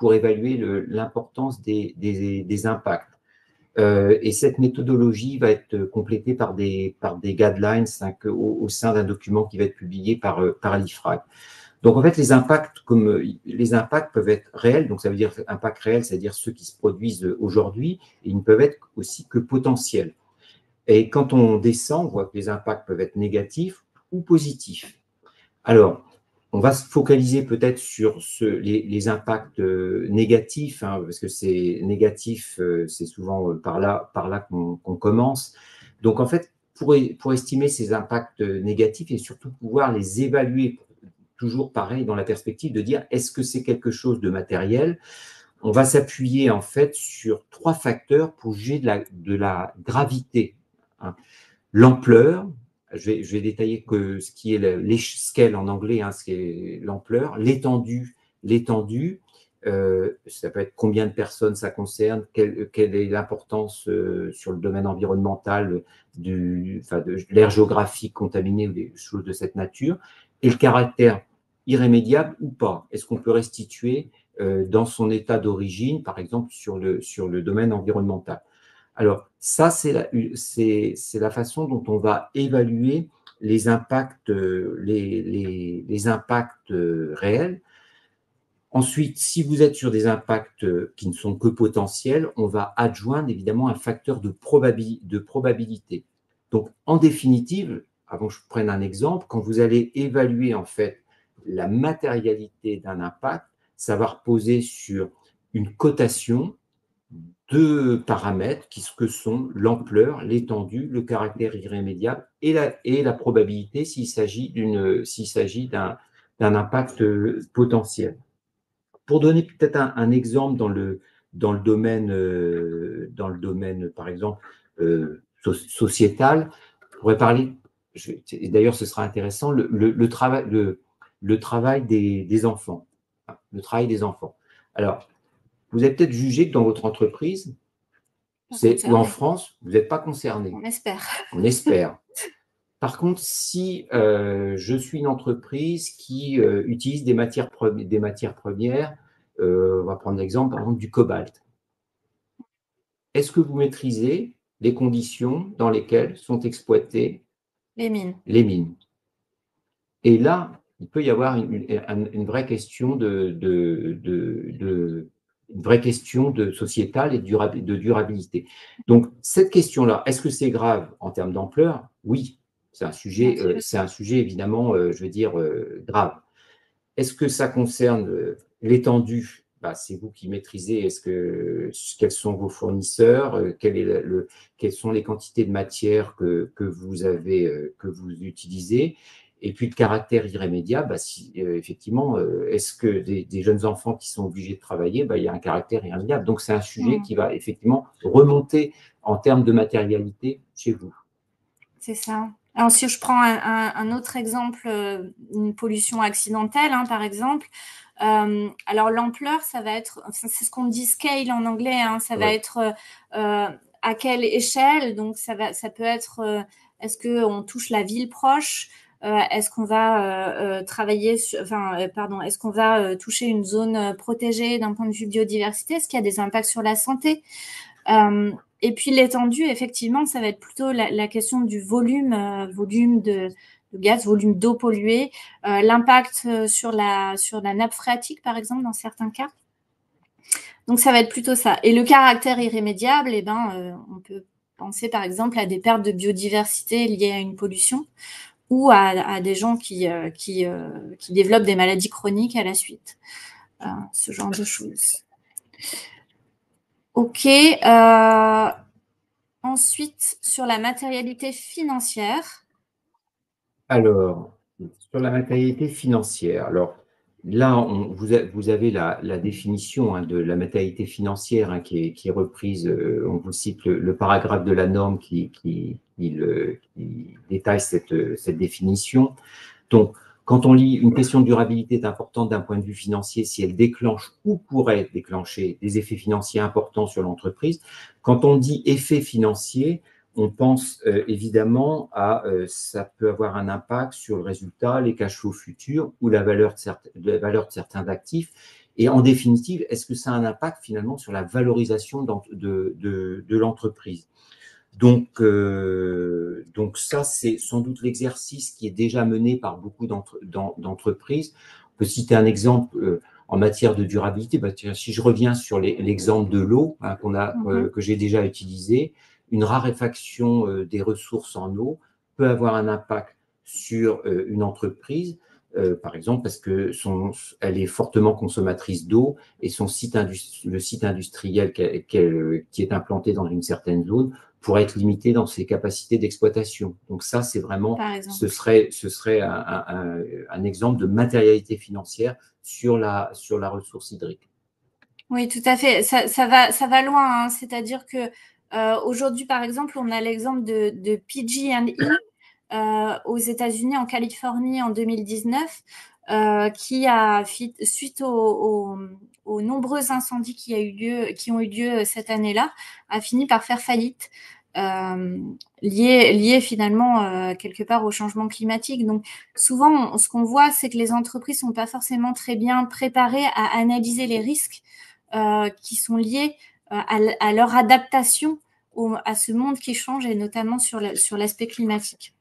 pour évaluer l'importance des, des, des impacts. Euh, et cette méthodologie va être complétée par des, par des guidelines hein, que, au, au sein d'un document qui va être publié par, par l'I F R A G. Donc, en fait, les impacts, comme, les impacts peuvent être réels, donc ça veut dire impact réel, c'est-à-dire ceux qui se produisent aujourd'hui, et ils ne peuvent être aussi que potentiels. Et quand on descend, on voit que les impacts peuvent être négatifs ou positifs. Alors, on va se focaliser peut-être sur ce, les, les impacts euh, négatifs, hein, parce que c'est négatif, euh, c'est souvent par là, par là qu'on qu'on commence. Donc, en fait, pour, pour estimer ces impacts négatifs et surtout pouvoir les évaluer, toujours pareil dans la perspective de dire est-ce que c'est quelque chose de matériel, on va s'appuyer en fait sur trois facteurs pour juger de la, de la gravité. Hein. L'ampleur, je vais, je vais détailler que ce qui est les scale en anglais, hein, ce qui est l'ampleur, l'étendue, l'étendue, euh, ça peut être combien de personnes ça concerne, quelle, quelle est l'importance euh, sur le domaine environnemental du, enfin de l'aire géographique contaminée ou des choses de cette nature, et le caractère irrémédiable ou pas. Est-ce qu'on peut restituer euh, dans son état d'origine, par exemple sur le, sur le domaine environnemental? Alors, ça, c'est la, c'est, c'est la façon dont on va évaluer les impacts, les, les, les impacts réels. Ensuite, si vous êtes sur des impacts qui ne sont que potentiels, on va adjoindre évidemment un facteur de, probabil, de probabilité. Donc, en définitive, avant que je prenne un exemple, quand vous allez évaluer en fait la matérialité d'un impact, ça va reposer sur une cotation deux paramètres qui que sont l'ampleur, l'étendue, le caractère irrémédiable et la, et la probabilité s'il s'agit d'une, s'il s'agit d'un, d'un impact potentiel. Pour donner peut-être un, un exemple dans le, dans le domaine, euh, dans le domaine, par exemple, euh, so, sociétal, on pourrait parler, je, et d'ailleurs ce sera intéressant, le, le, le travail, le, le travail des, des enfants. Le travail des enfants. Alors, vous avez peut-être jugé que dans votre entreprise, c'est, ou en France, vous n'êtes pas concerné. On espère. On espère. Par contre, si euh, je suis une entreprise qui euh, utilise des matières, pre- des matières premières, euh, on va prendre l'exemple, par exemple, du cobalt. Est-ce que vous maîtrisez les conditions dans lesquelles sont exploitées les mines? Les mines. Et là, il peut y avoir une, une, une vraie question de, de, de, de une vraie question de sociétale et de durabilité. Donc, cette question-là, est-ce que c'est grave en termes d'ampleur? Oui, c'est un sujet, euh, c'est un sujet évidemment, euh, je veux dire, euh, grave. Est-ce que ça concerne euh, l'étendue? Bah, c'est vous qui maîtrisez. Est-ce que, quels sont vos fournisseurs? euh, quel est le, le, Quelles sont les quantités de matière que, que, vous avez, euh, que vous utilisez? Et puis, le caractère irrémédiable, bah, si, euh, effectivement, euh, est-ce que des, des jeunes enfants qui sont obligés de travailler, bah, il y a un caractère irrémédiable. Donc, c'est un sujet mmh. qui va effectivement remonter en termes de matérialité chez vous. C'est ça. Alors, si je prends un, un, un autre exemple, une pollution accidentelle, hein, par exemple, euh, alors l'ampleur, ça va être, c'est ce qu'on dit scale en anglais, hein, ça ouais. va être euh, à quelle échelle, donc ça, va, ça peut être, euh, est-ce qu'on touche la ville proche? Euh, est-ce qu'on va euh, travailler, sur, enfin, euh, pardon, est-ce qu'on va euh, toucher une zone protégée d'un point de vue biodiversité? Est-ce qu'il y a des impacts sur la santé? euh, Et puis l'étendue, effectivement, ça va être plutôt la, la question du volume, euh, volume de, de gaz, volume d'eau polluée, euh, l'impact sur la, sur la nappe phréatique, par exemple, dans certains cas. Donc, ça va être plutôt ça. Et le caractère irrémédiable, eh ben, euh, on peut penser, par exemple, à des pertes de biodiversité liées à une pollution ou à, à des gens qui, euh, qui, euh, qui développent des maladies chroniques à la suite. Euh, ce genre de choses. Ok. Euh, ensuite, sur la matérialité financière. Alors, sur la matérialité financière, alors là, on, vous, a, vous avez la, la définition hein, de la matérialité financière hein, qui, est, qui est reprise, euh, on vous cite le, le paragraphe de la norme qui, qui, qui, le, qui détaille cette, cette définition. Donc, quand on lit une question de durabilité est importante d'un point de vue financier si elle déclenche ou pourrait déclencher des effets financiers importants sur l'entreprise. Quand on dit effet financier, on pense euh, évidemment à euh, ça peut avoir un impact sur le résultat, les cash flows futurs ou la valeur de, certes, la valeur de certains actifs. Et en définitive, est-ce que ça a un impact finalement sur la valorisation de, de, de l'entreprise? Donc, euh, donc ça, c'est sans doute l'exercice qui est déjà mené par beaucoup d'entreprises. On peut citer un exemple euh, en matière de durabilité. Bah, si je reviens sur l'exemple de l'eau hein, qu'on a, mm-hmm. euh, que j'ai déjà utilisé, une raréfaction euh, des ressources en eau peut avoir un impact sur euh, une entreprise. Euh, par exemple, parce que son, elle est fortement consommatrice d'eau et son site le site industriel qu qu qui est implanté dans une certaine zone pourrait être limité dans ses capacités d'exploitation. Donc ça, c'est vraiment, ce serait, ce serait un, un, un exemple de matérialité financière sur la, sur la ressource hydrique. Oui, tout à fait. Ça, ça va, ça va loin. Hein. C'est-à-dire que euh, aujourd'hui, par exemple, on a l'exemple de, de P G and E euh, aux États-Unis, en Californie, en deux mille dix-neuf, euh, qui a, suite aux, aux, aux nombreux incendies qui, a eu lieu, qui ont eu lieu cette année-là, a fini par faire faillite, euh, lié, lié finalement euh, quelque part au changement climatique. Donc, souvent, on, ce qu'on voit, c'est que les entreprises sont pas forcément très bien préparées à analyser les risques euh, qui sont liés euh, à, à leur adaptation au, à ce monde qui change, et notamment sur le, sur l'aspect climatique.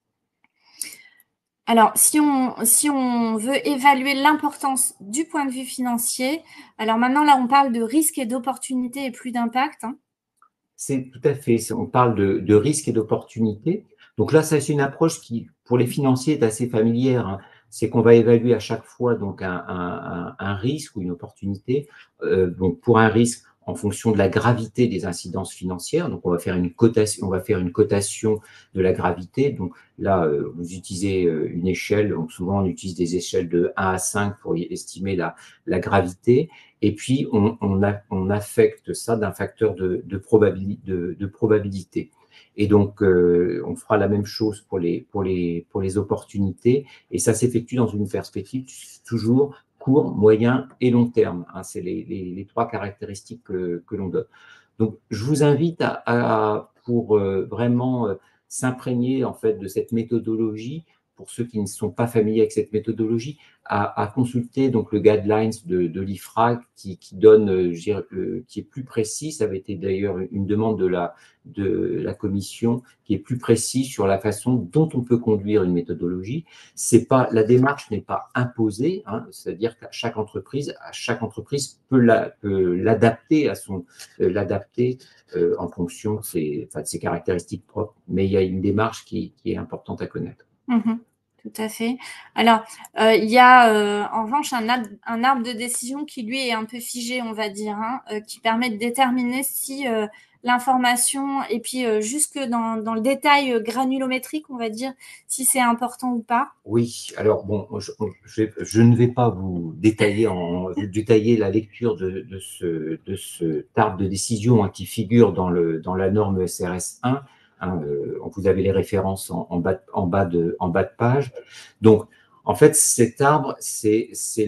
Alors, si on, si on veut évaluer l'importance du point de vue financier, alors maintenant, là, on parle de risque et d'opportunité et plus d'impact. Hein. C'est tout à fait, on parle de, de risque et d'opportunité. Donc là, ça, c'est une approche qui, pour les financiers, est assez familière. Hein. C'est qu'on va évaluer à chaque fois donc un, un, un risque ou une opportunité. Euh, donc pour un risque, en fonction de la gravité des incidences financières. Donc, on va faire une cotation, on va faire une cotation de la gravité. Donc, là, euh, vous utilisez euh, une échelle. Donc, souvent, on utilise des échelles de un à cinq pour y estimer la, la gravité. Et puis, on, on, a, on affecte ça d'un facteur de, de, probabilité, de, de probabilité. Et donc, euh, on fera la même chose pour les, pour les, pour les opportunités. Et ça s'effectue dans une perspective toujours court, moyen et long terme. Hein, c'est les, les, les trois caractéristiques que, que l'on donne. Donc, je vous invite à, à pour euh, vraiment euh, s'imprégner en fait de cette méthodologie. Pour ceux qui ne sont pas familiers avec cette méthodologie, à, à consulter donc le guidelines de, de l'I F R A G qui, qui donne, euh, je dirais, euh, qui est plus précis. Ça avait été d'ailleurs une demande de la de la commission qui est plus précis sur la façon dont on peut conduire une méthodologie. C'est pas la démarche n'est pas imposée, hein, c'est-à-dire qu'à chaque entreprise, à chaque entreprise peut l'adapter à son euh, l'adapter euh, en fonction de ses, enfin, de ses caractéristiques propres. Mais il y a une démarche qui, qui est importante à connaître. Mmh. Tout à fait. Alors, euh, il y a euh, en revanche un arbre, un arbre de décision qui, lui, est un peu figé, on va dire, hein, euh, qui permet de déterminer si euh, l'information, et puis euh, jusque dans, dans le détail granulométrique, on va dire, si c'est important ou pas. Oui, alors bon, je, je, je ne vais pas vous détailler, en, vous détailler la lecture de, de, ce, de ce arbre de décision hein, qui figure dans, le, dans la norme S R S un. Hein, euh, vous avez les références en, en, bas, en, bas de, en bas de page. Donc, en fait, cet arbre, c'est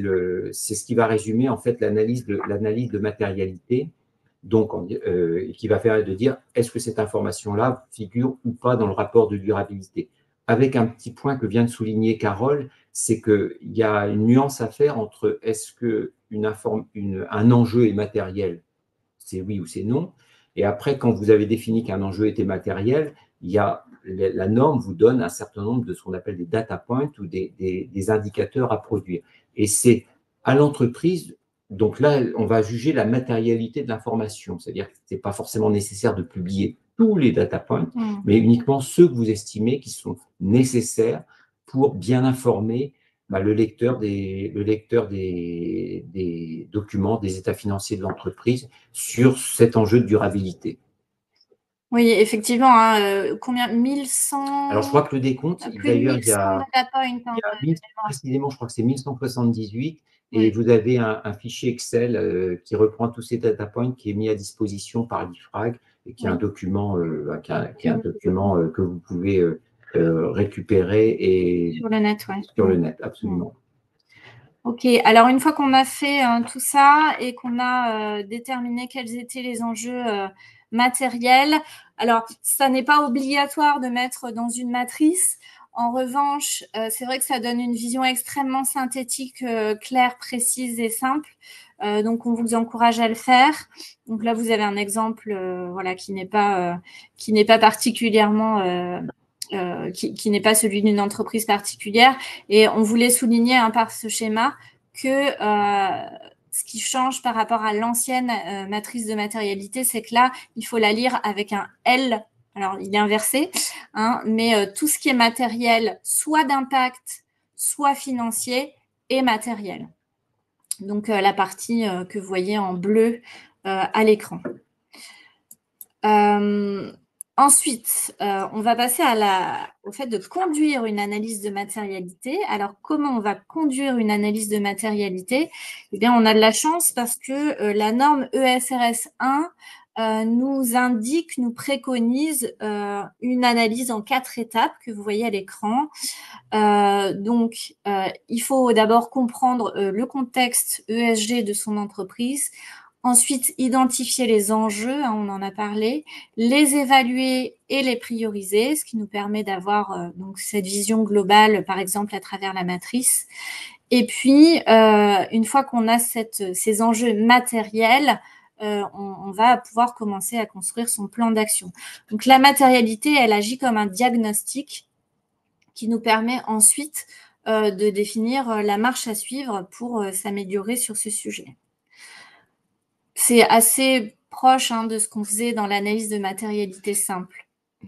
ce qui va résumer en fait l'analyse de, l'analyse de matérialité, donc euh, qui va faire de dire est-ce que cette information-là figure ou pas dans le rapport de durabilité. Avec un petit point que vient de souligner Carole, c'est qu'il y a une nuance à faire entre est-ce que une informe, une, un enjeu est matériel, c'est oui ou c'est non. Et après, quand vous avez défini qu'un enjeu était matériel, il y a, la norme vous donne un certain nombre de ce qu'on appelle des data points ou des, des, des indicateurs à produire. Et c'est à l'entreprise, donc là, on va juger la matérialité de l'information. C'est-à-dire que ce n'est pas forcément nécessaire de publier tous les data points, mmh. mais uniquement ceux que vous estimez qui sont nécessaires pour bien informer bah, le lecteur, des, le lecteur des, des documents, des états financiers de l'entreprise sur cet enjeu de durabilité. Oui, effectivement. Hein, euh, combien mille cent Alors, je crois que le décompte, d'ailleurs, il y a, data points, hein, il y a mille, précisément, je crois que c'est mille cent soixante-dix-huit, et oui. Vous avez un, un fichier Excel euh, qui reprend tous ces data points qui est mis à disposition par l'I F R A G et qui oui. est un document, euh, qui a, qui est un document euh, que vous pouvez euh, euh, récupérer et sur le net, ouais. Sur le net, absolument. Ok, alors une fois qu'on a fait euh, tout ça et qu'on a euh, déterminé quels étaient les enjeux euh, matériels, alors ça n'est pas obligatoire de mettre dans une matrice. En revanche, euh, c'est vrai que ça donne une vision extrêmement synthétique, euh, claire, précise et simple. Euh, donc, on vous encourage à le faire. Donc là, vous avez un exemple, euh, voilà, qui n'est pas, euh, qui n'est pas particulièrement, euh, euh, qui, qui n'est pas celui d'une entreprise particulière. Et on voulait souligner hein, par ce schéma que euh, ce qui change par rapport à l'ancienne euh, matrice de matérialité, c'est que là, il faut la lire avec un L. Alors, il est inversé, hein, mais euh, tout ce qui est matériel, soit d'impact, soit financier, est matériel. Donc, euh, la partie euh, que vous voyez en bleu euh, à l'écran. Euh, ensuite, euh, on va passer à la, au fait de conduire une analyse de matérialité. Alors, comment on va conduire une analyse de matérialité? Eh bien, on a de la chance parce que euh, la norme E S R S un euh, nous indique, nous préconise euh, une analyse en quatre étapes que vous voyez à l'écran. Euh, donc, euh, il faut d'abord comprendre euh, le contexte E S G de son entreprise. Ensuite, identifier les enjeux, hein, on en a parlé, les évaluer et les prioriser, ce qui nous permet d'avoir euh, donc cette vision globale, par exemple, à travers la matrice. Et puis, euh, une fois qu'on a cette, ces enjeux matériels, euh, on, on va pouvoir commencer à construire son plan d'action. Donc, la matérialité, elle agit comme un diagnostic qui nous permet ensuite euh, de définir la marche à suivre pour euh, s'améliorer sur ce sujet. C'est assez proche hein, de ce qu'on faisait dans l'analyse de matérialité simple.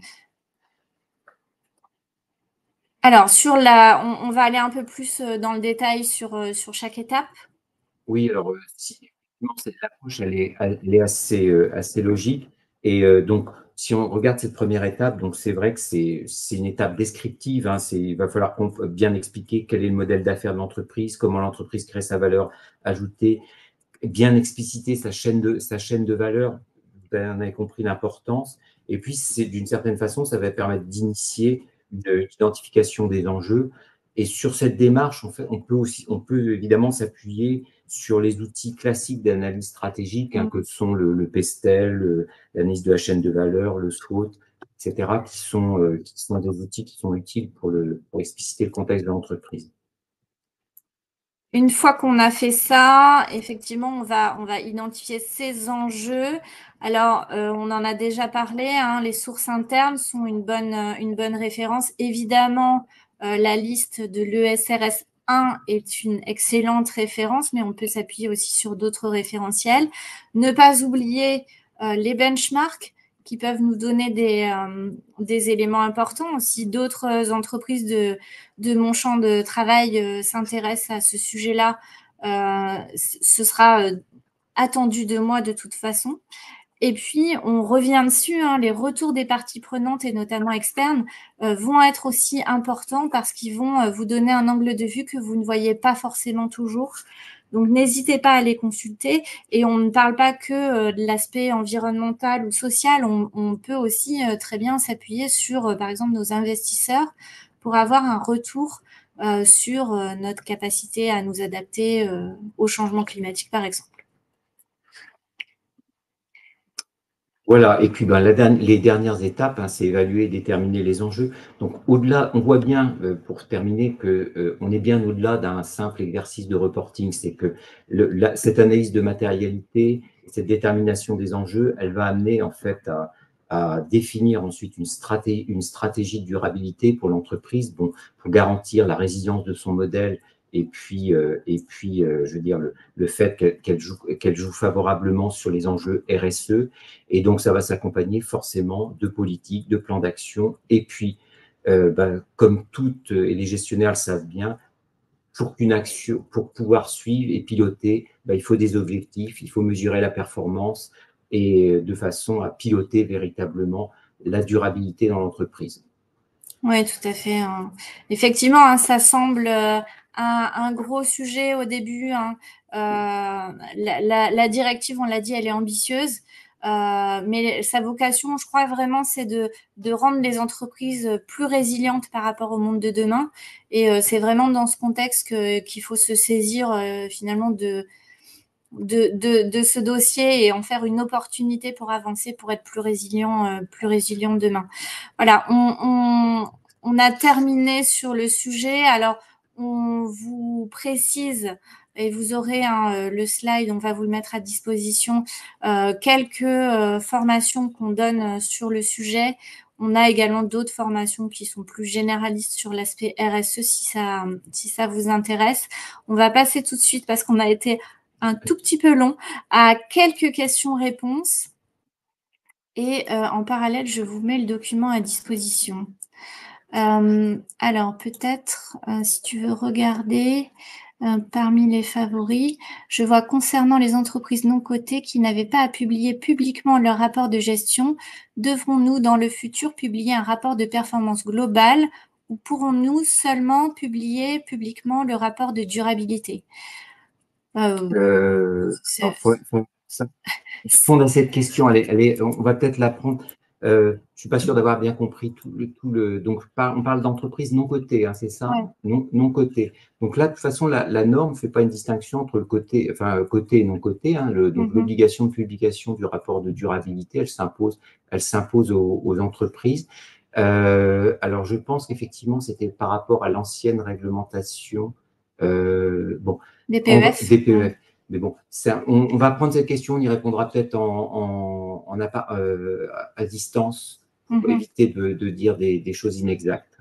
Alors, sur la, on, on va aller un peu plus dans le détail sur, sur chaque étape. Oui, alors, si, cette approche, elle est, elle est assez, euh, assez logique. Et euh, donc, si on regarde cette première étape, donc c'est vrai que c'est une étape descriptive. Hein, il va falloir bien expliquer quel est le modèle d'affaires de l'entreprise, comment l'entreprise crée sa valeur ajoutée, bien expliciter sa chaîne de, sa chaîne de valeur. Vous en avez compris l'importance. Et puis, c'est d'une certaine façon, ça va permettre d'initier une identification des enjeux. Et sur cette démarche, en fait, on peut aussi, on peut évidemment s'appuyer sur les outils classiques d'analyse stratégique, hein, que sont le, le PESTEL, l'analyse de la chaîne de valeur, le SWOT, et cetera, qui sont, euh, qui sont des outils qui sont utiles pour, le, pour expliciter le contexte de l'entreprise. Une fois qu'on a fait ça, effectivement, on va, on va identifier ces enjeux. Alors, euh, on en a déjà parlé, hein, les sources internes sont une bonne, une bonne référence. Évidemment, euh, la liste de l'E S R S un est une excellente référence, mais on peut s'appuyer aussi sur d'autres référentiels. Ne pas oublier euh, les benchmarks qui peuvent nous donner des, euh, des éléments importants. Si d'autres entreprises de, de mon champ de travail euh, s'intéressent à ce sujet-là, euh, ce sera euh, attendu de moi de toute façon. Et puis, on revient dessus, hein, les retours des parties prenantes et notamment externes euh, vont être aussi importants parce qu'ils vont euh, vous donner un angle de vue que vous ne voyez pas forcément toujours. Donc, n'hésitez pas à les consulter. Et on ne parle pas que euh, de l'aspect environnemental ou social. On, on peut aussi euh, très bien s'appuyer sur, euh, par exemple, nos investisseurs pour avoir un retour euh, sur euh, notre capacité à nous adapter euh, au changement climatique, par exemple. Voilà, et puis ben, la, les dernières étapes, hein, c'est évaluer et déterminer les enjeux. Donc au-delà, on voit bien, euh, pour terminer, qu'on euh, est bien au-delà d'un simple exercice de reporting. C'est que le, la, cette analyse de matérialité, cette détermination des enjeux, elle va amener en fait à, à définir ensuite une stratégie, une stratégie de durabilité pour l'entreprise, bon, pour garantir la résilience de son modèle et puis, euh, et puis euh, je veux dire, le, le fait qu'elle qu'elle joue, qu'elle joue favorablement sur les enjeux R S E. Et donc, ça va s'accompagner forcément de politiques, de plans d'action. Et puis, euh, ben, comme toutes, et les gestionnaires le savent bien, pour qu'une action, pour pouvoir suivre et piloter, ben, il faut des objectifs, il faut mesurer la performance et de façon à piloter véritablement la durabilité dans l'entreprise. Oui, tout à fait. Hein. Effectivement, hein, ça semble euh, un, un gros sujet au début. Hein. Euh, la, la, la directive, on l'a dit, elle est ambitieuse. Euh, mais sa vocation, je crois vraiment, c'est de, de rendre les entreprises plus résilientes par rapport au monde de demain. Et euh, c'est vraiment dans ce contexte que, qu'il faut se saisir euh, finalement de, de, de, de ce dossier et en faire une opportunité pour avancer, pour être plus résilient, euh, plus résilient demain. Voilà, on, on, on a terminé sur le sujet. Alors, on vous précise, et vous aurez hein, le slide, on va vous le mettre à disposition, euh, quelques euh, formations qu'on donne sur le sujet. On a également d'autres formations qui sont plus généralistes sur l'aspect R S E si ça, si ça vous intéresse. On va passer tout de suite, parce qu'on a été un tout petit peu long, à quelques questions-réponses. Et euh, en parallèle, je vous mets le document à disposition. Euh, alors, peut-être, euh, si tu veux regarder euh, parmi les favoris, je vois concernant les entreprises non cotées qui n'avaient pas à publier publiquement leur rapport de gestion, devrons-nous dans le futur publier un rapport de performance globale ou pourrons-nous seulement publier publiquement le rapport de durabilité? euh, euh, alors, faut, faut, ça, répondre à cette question, elle est, elle est, on va peut-être la prendre. Euh, je ne suis pas sûr d'avoir bien compris tout le. Tout le donc, on parle d'entreprise non cotée, hein, c'est ça? Ouais. Non, non cotée. Donc là, de toute façon, la, la norme ne fait pas une distinction entre le côté, enfin, côté et non côté. Hein, le, donc, mm-hmm. L'obligation de publication du rapport de durabilité, elle s'impose, elle s'impose aux, aux entreprises. Euh, alors, je pense qu'effectivement, c'était par rapport à l'ancienne réglementation. Euh, bon, D P E F. D P E F. Mais bon, un, on, on va prendre cette question, on y répondra peut-être en, en, en euh, à distance pour mm-hmm. éviter de, de dire des, des choses inexactes.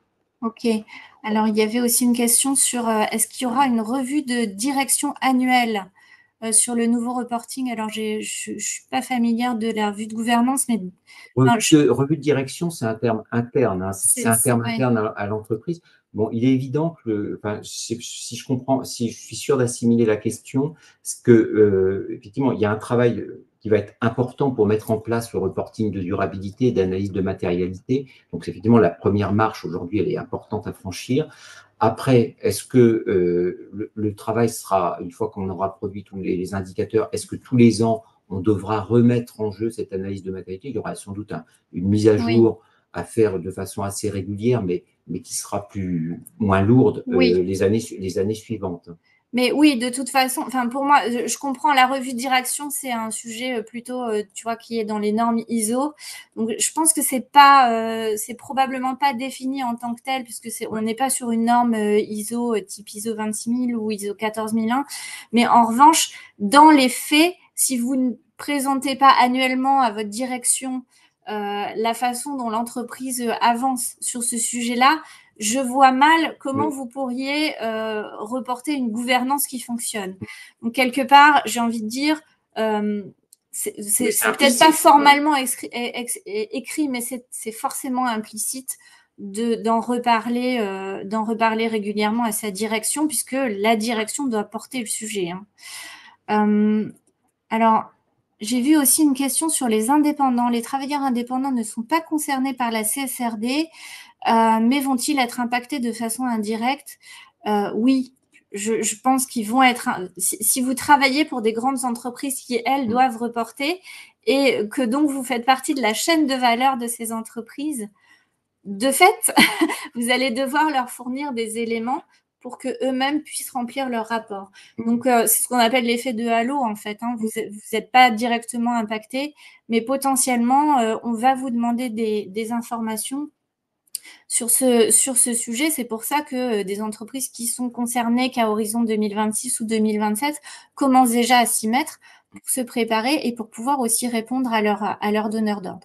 Ok. Alors, il y avait aussi une question sur euh, est-ce qu'il y aura une revue de direction annuelle euh, sur le nouveau reporting? Alors, je ne suis pas familière de la revue de gouvernance, mais… Revue, enfin, je... de, revue de direction, c'est un terme interne. Hein, c'est un terme ouais. interne à, à l'entreprise. Bon, il est évident que, enfin, si, si je comprends, si je suis sûr d'assimiler la question, c'est que euh, effectivement, il y a un travail qui va être important pour mettre en place le reporting de durabilité et d'analyse de matérialité. Donc, c'est effectivement la première marche aujourd'hui, elle est importante à franchir. Après, est-ce que euh, le, le travail sera, une fois qu'on aura produit tous les, les indicateurs, est-ce que tous les ans, on devra remettre en jeu cette analyse de matérialité? Il y aura sans doute un, une mise à jour oui. à faire de façon assez régulière, mais, mais qui sera plus, moins lourde oui. euh, les, années, les années suivantes. Mais oui, de toute façon, enfin pour moi, je comprends la revue de direction, c'est un sujet plutôt, tu vois, qui est dans les normes I S O. Donc je pense que c'est pas, euh, c'est probablement pas défini en tant que tel, puisque c'est, on n'est pas sur une norme I S O type I S O vingt-six mille ou I S O quatorze mille un. Mais en revanche, dans les faits, si vous ne présentez pas annuellement à votre direction euh, la façon dont l'entreprise avance sur ce sujet-là, je vois mal comment oui. vous pourriez euh, reporter une gouvernance qui fonctionne. Donc, quelque part, j'ai envie de dire, euh, c'est peut-être pas formellement écrit, écrit mais c'est forcément implicite d'en reparler, euh, d'en reparler régulièrement à sa direction, puisque la direction doit porter le sujet. Hein. Euh, alors, j'ai vu aussi une question sur les indépendants. Les travailleurs indépendants ne sont pas concernés par la C S R D. Euh, mais vont-ils être impactés de façon indirecte? euh, Oui, je, je pense qu'ils vont être… Si, si vous travaillez pour des grandes entreprises qui, elles, doivent reporter et que donc vous faites partie de la chaîne de valeur de ces entreprises, de fait, vous allez devoir leur fournir des éléments pour qu'eux-mêmes puissent remplir leur rapport. Donc, euh, c'est ce qu'on appelle l'effet de halo, en fait. Hein. Vous n'êtes pas directement impacté, mais potentiellement, euh, on va vous demander des, des informations Sur ce, sur ce sujet. C'est pour ça que des entreprises qui sont concernées qu'à horizon deux mille vingt-six ou deux mille vingt-sept commencent déjà à s'y mettre pour se préparer et pour pouvoir aussi répondre à leur, à leur donneur d'ordre.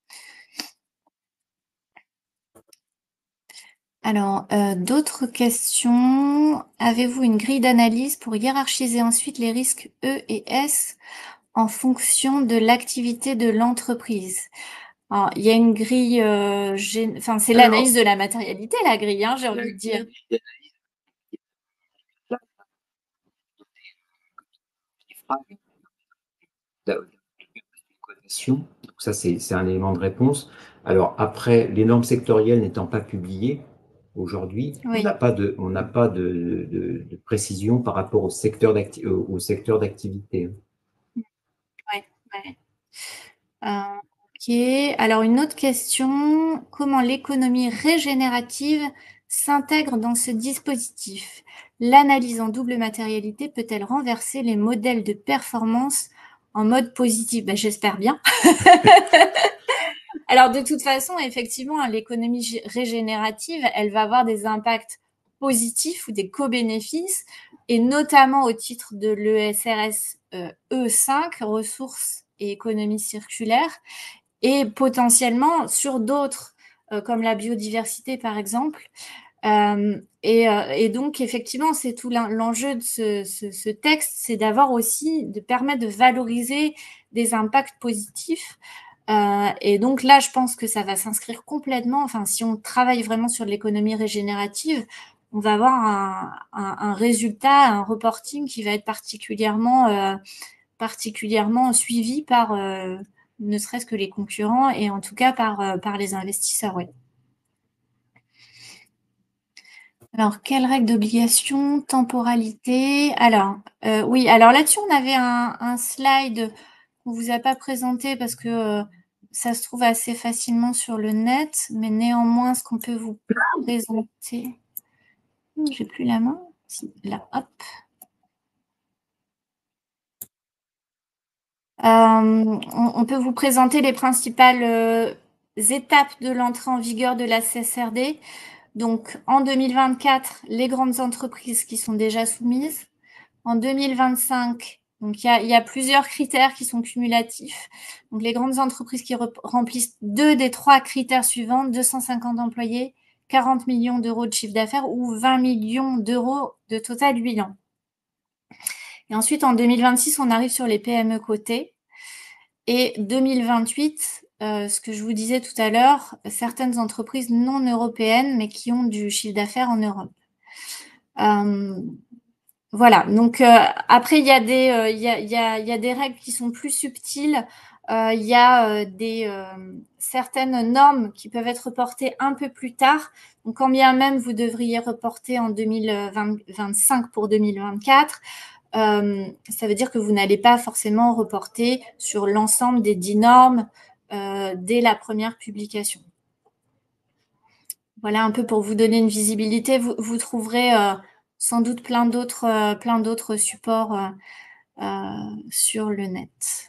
Alors, euh, d'autres questions. Avez-vous une grille d'analyse pour hiérarchiser ensuite les risques E et S en fonction de l'activité de l'entreprise? Alors, il y a une grille, euh, enfin, c'est l'analyse de la matérialité, la grille, hein, j'ai envie de dire. Donc ça, c'est un élément de réponse. Alors après, les normes sectorielles n'étant pas publiées aujourd'hui, oui. on n'a pas de, on n'a pas de, de, de précision par rapport au secteur d'activité. Au secteur d'activité. Ouais, ouais. Euh... Ok, alors une autre question, comment l'économie régénérative s'intègre dans ce dispositif? L'analyse en double matérialité peut-elle renverser les modèles de performance en mode positif? Ben, j'espère bien. Alors, de toute façon, effectivement, l'économie régénérative, elle va avoir des impacts positifs ou des co-bénéfices, et notamment au titre de l'E S R S E cinq, ressources et économie circulaire, et potentiellement sur d'autres, euh, comme la biodiversité, par exemple. Euh, et, euh, et donc, effectivement, c'est tout l'enjeu de ce, ce, ce texte, c'est d'avoir aussi, de permettre de valoriser des impacts positifs. Euh, et donc là, je pense que ça va s'inscrire complètement. Enfin, si on travaille vraiment sur l'économie régénérative, on va avoir un, un, un, résultat, un reporting qui va être particulièrement, euh, particulièrement suivi par euh, ne serait-ce que les concurrents et en tout cas par, euh, par les investisseurs. Ouais. Alors, quelles règles d'obligation, temporalité? Alors, euh, oui, alors là-dessus, on avait un, un slide qu'on ne vous a pas présenté parce que euh, ça se trouve assez facilement sur le net, mais néanmoins, ce qu'on peut vous présenter. J'ai plus la main. Si, là, hop. Euh, on, on peut vous présenter les principales euh, étapes de l'entrée en vigueur de la C S R D. Donc, en deux mille vingt-quatre, les grandes entreprises qui sont déjà soumises. En deux mille vingt-cinq, donc il y a, il y a plusieurs critères qui sont cumulatifs. Donc, les grandes entreprises qui remplissent deux des trois critères suivants, deux cent cinquante employés, quarante millions d'euros de chiffre d'affaires ou vingt millions d'euros de total bilan. Et ensuite, en deux mille vingt-six, on arrive sur les P M E cotées. Et deux mille vingt-huit, euh, ce que je vous disais tout à l'heure, certaines entreprises non européennes, mais qui ont du chiffre d'affaires en Europe. Euh, voilà. Donc euh, après, il y a des, euh, il y a, il y a, il y a des règles qui sont plus subtiles. Euh, il y a euh, des euh, certaines normes qui peuvent être reportées un peu plus tard. Donc, quand bien même vous devriez reporter en deux mille vingt-cinq pour deux mille vingt-quatre, euh, ça veut dire que vous n'allez pas forcément reporter sur l'ensemble des dix normes euh, dès la première publication. Voilà un peu pour vous donner une visibilité. Vous, vous trouverez euh, sans doute plein d'autres euh, plein d'autres supports euh, euh, sur le net.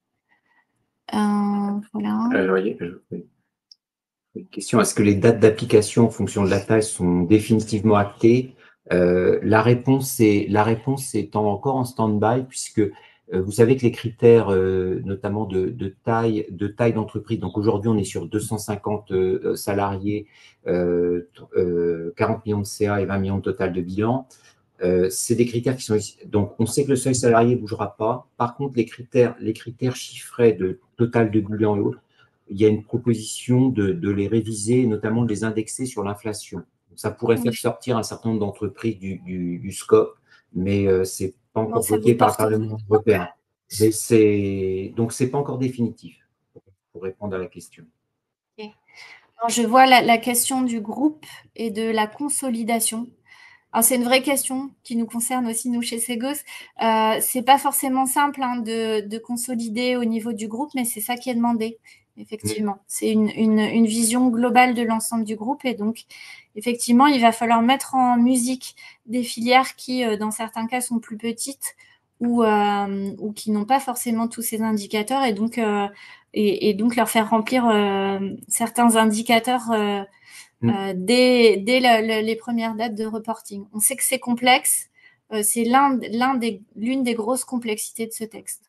Euh, voilà. Alors, une question, est-ce que les dates d'application en fonction de la taille sont définitivement actées? Euh, la réponse est la réponse est encore en stand-by puisque euh, vous savez que les critères, euh, notamment de, de taille de taille d'entreprise. Donc aujourd'hui, on est sur deux cent cinquante euh, salariés, euh, euh, quarante millions de C A et vingt millions de total de bilan. Euh, c'est des critères qui sont ici. Donc on sait que le seuil salarié ne bougera pas. Par contre, les critères les critères chiffrés de total de bilan et autres, il y a une proposition de, de les réviser, notamment de les indexer sur l'inflation. Ça pourrait faire sortir un certain nombre d'entreprises du, du, du scope, mais euh, ce n'est pas encore bon, voté par le Parlement européen. C'est, donc, ce n'est pas encore définitif, pour répondre à la question. Okay. Alors, je vois la, la question du groupe et de la consolidation. Alors, c'est une vraie question qui nous concerne aussi, nous, chez Cegos. Euh, c'est pas forcément simple hein, de, de consolider au niveau du groupe, mais c'est ça qui est demandé, effectivement. Mmh. C'est une, une, une vision globale de l'ensemble du groupe. Et donc, effectivement, il va falloir mettre en musique des filières qui, euh, dans certains cas, sont plus petites ou, euh, ou qui n'ont pas forcément tous ces indicateurs. Et donc, euh, et, et donc leur faire remplir euh, certains indicateurs euh, Euh, dès, dès la, la, les premières dates de reporting. On sait que c'est complexe. Euh, c'est l'un, l'un des, l'une des grosses complexités de ce texte.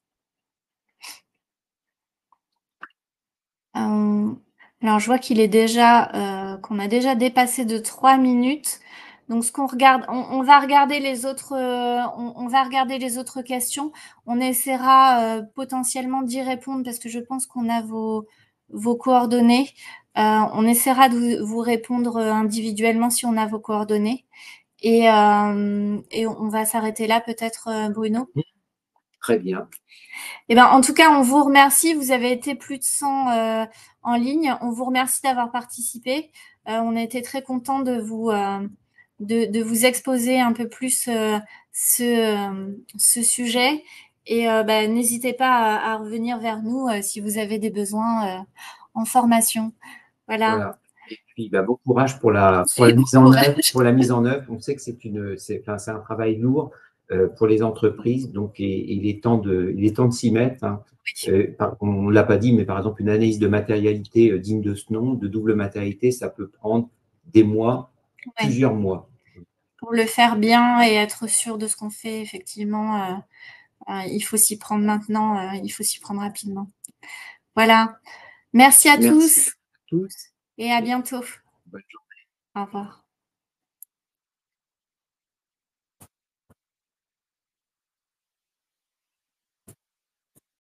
Euh, alors, je vois qu'il est déjà, euh, qu'on a déjà dépassé de trois minutes. Donc, ce qu'on regarde, on, on va regarder les autres, euh, on, on va regarder les autres questions. On essaiera euh, potentiellement d'y répondre parce que je pense qu'on a vos, vos coordonnées. Euh, on essaiera de vous, vous répondre individuellement si on a vos coordonnées. Et, euh, et on va s'arrêter là peut-être, Bruno. Très bien. Eh ben, en tout cas, on vous remercie. Vous avez été plus de cent euh, en ligne. On vous remercie d'avoir participé. Euh, on a été très contents de vous, euh, de, de vous exposer un peu plus euh, ce, euh, ce sujet. Et euh, bah, n'hésitez pas à, à revenir vers nous euh, si vous avez des besoins euh, en formation. Voilà. Voilà. Et puis, bah, bon courage pour la, pour la mise en œuvre. Pour la mise en œuvre. On sait que c'est une, c'est, enfin, c'est un travail lourd. euh, pour les entreprises. Donc, et, et il est temps de, il est temps de s'y mettre. Hein. Oui. Euh, par, on ne l'a pas dit, mais par exemple, une analyse de matérialité euh, digne de ce nom, de double matérialité, ça peut prendre des mois, Ouais. plusieurs mois. Pour le faire bien et être sûr de ce qu'on fait, effectivement, euh, euh, il faut s'y prendre maintenant, euh, il faut s'y prendre rapidement. Voilà. Merci à Merci tous à tous. et à bientôt. Bonne journée. Au revoir.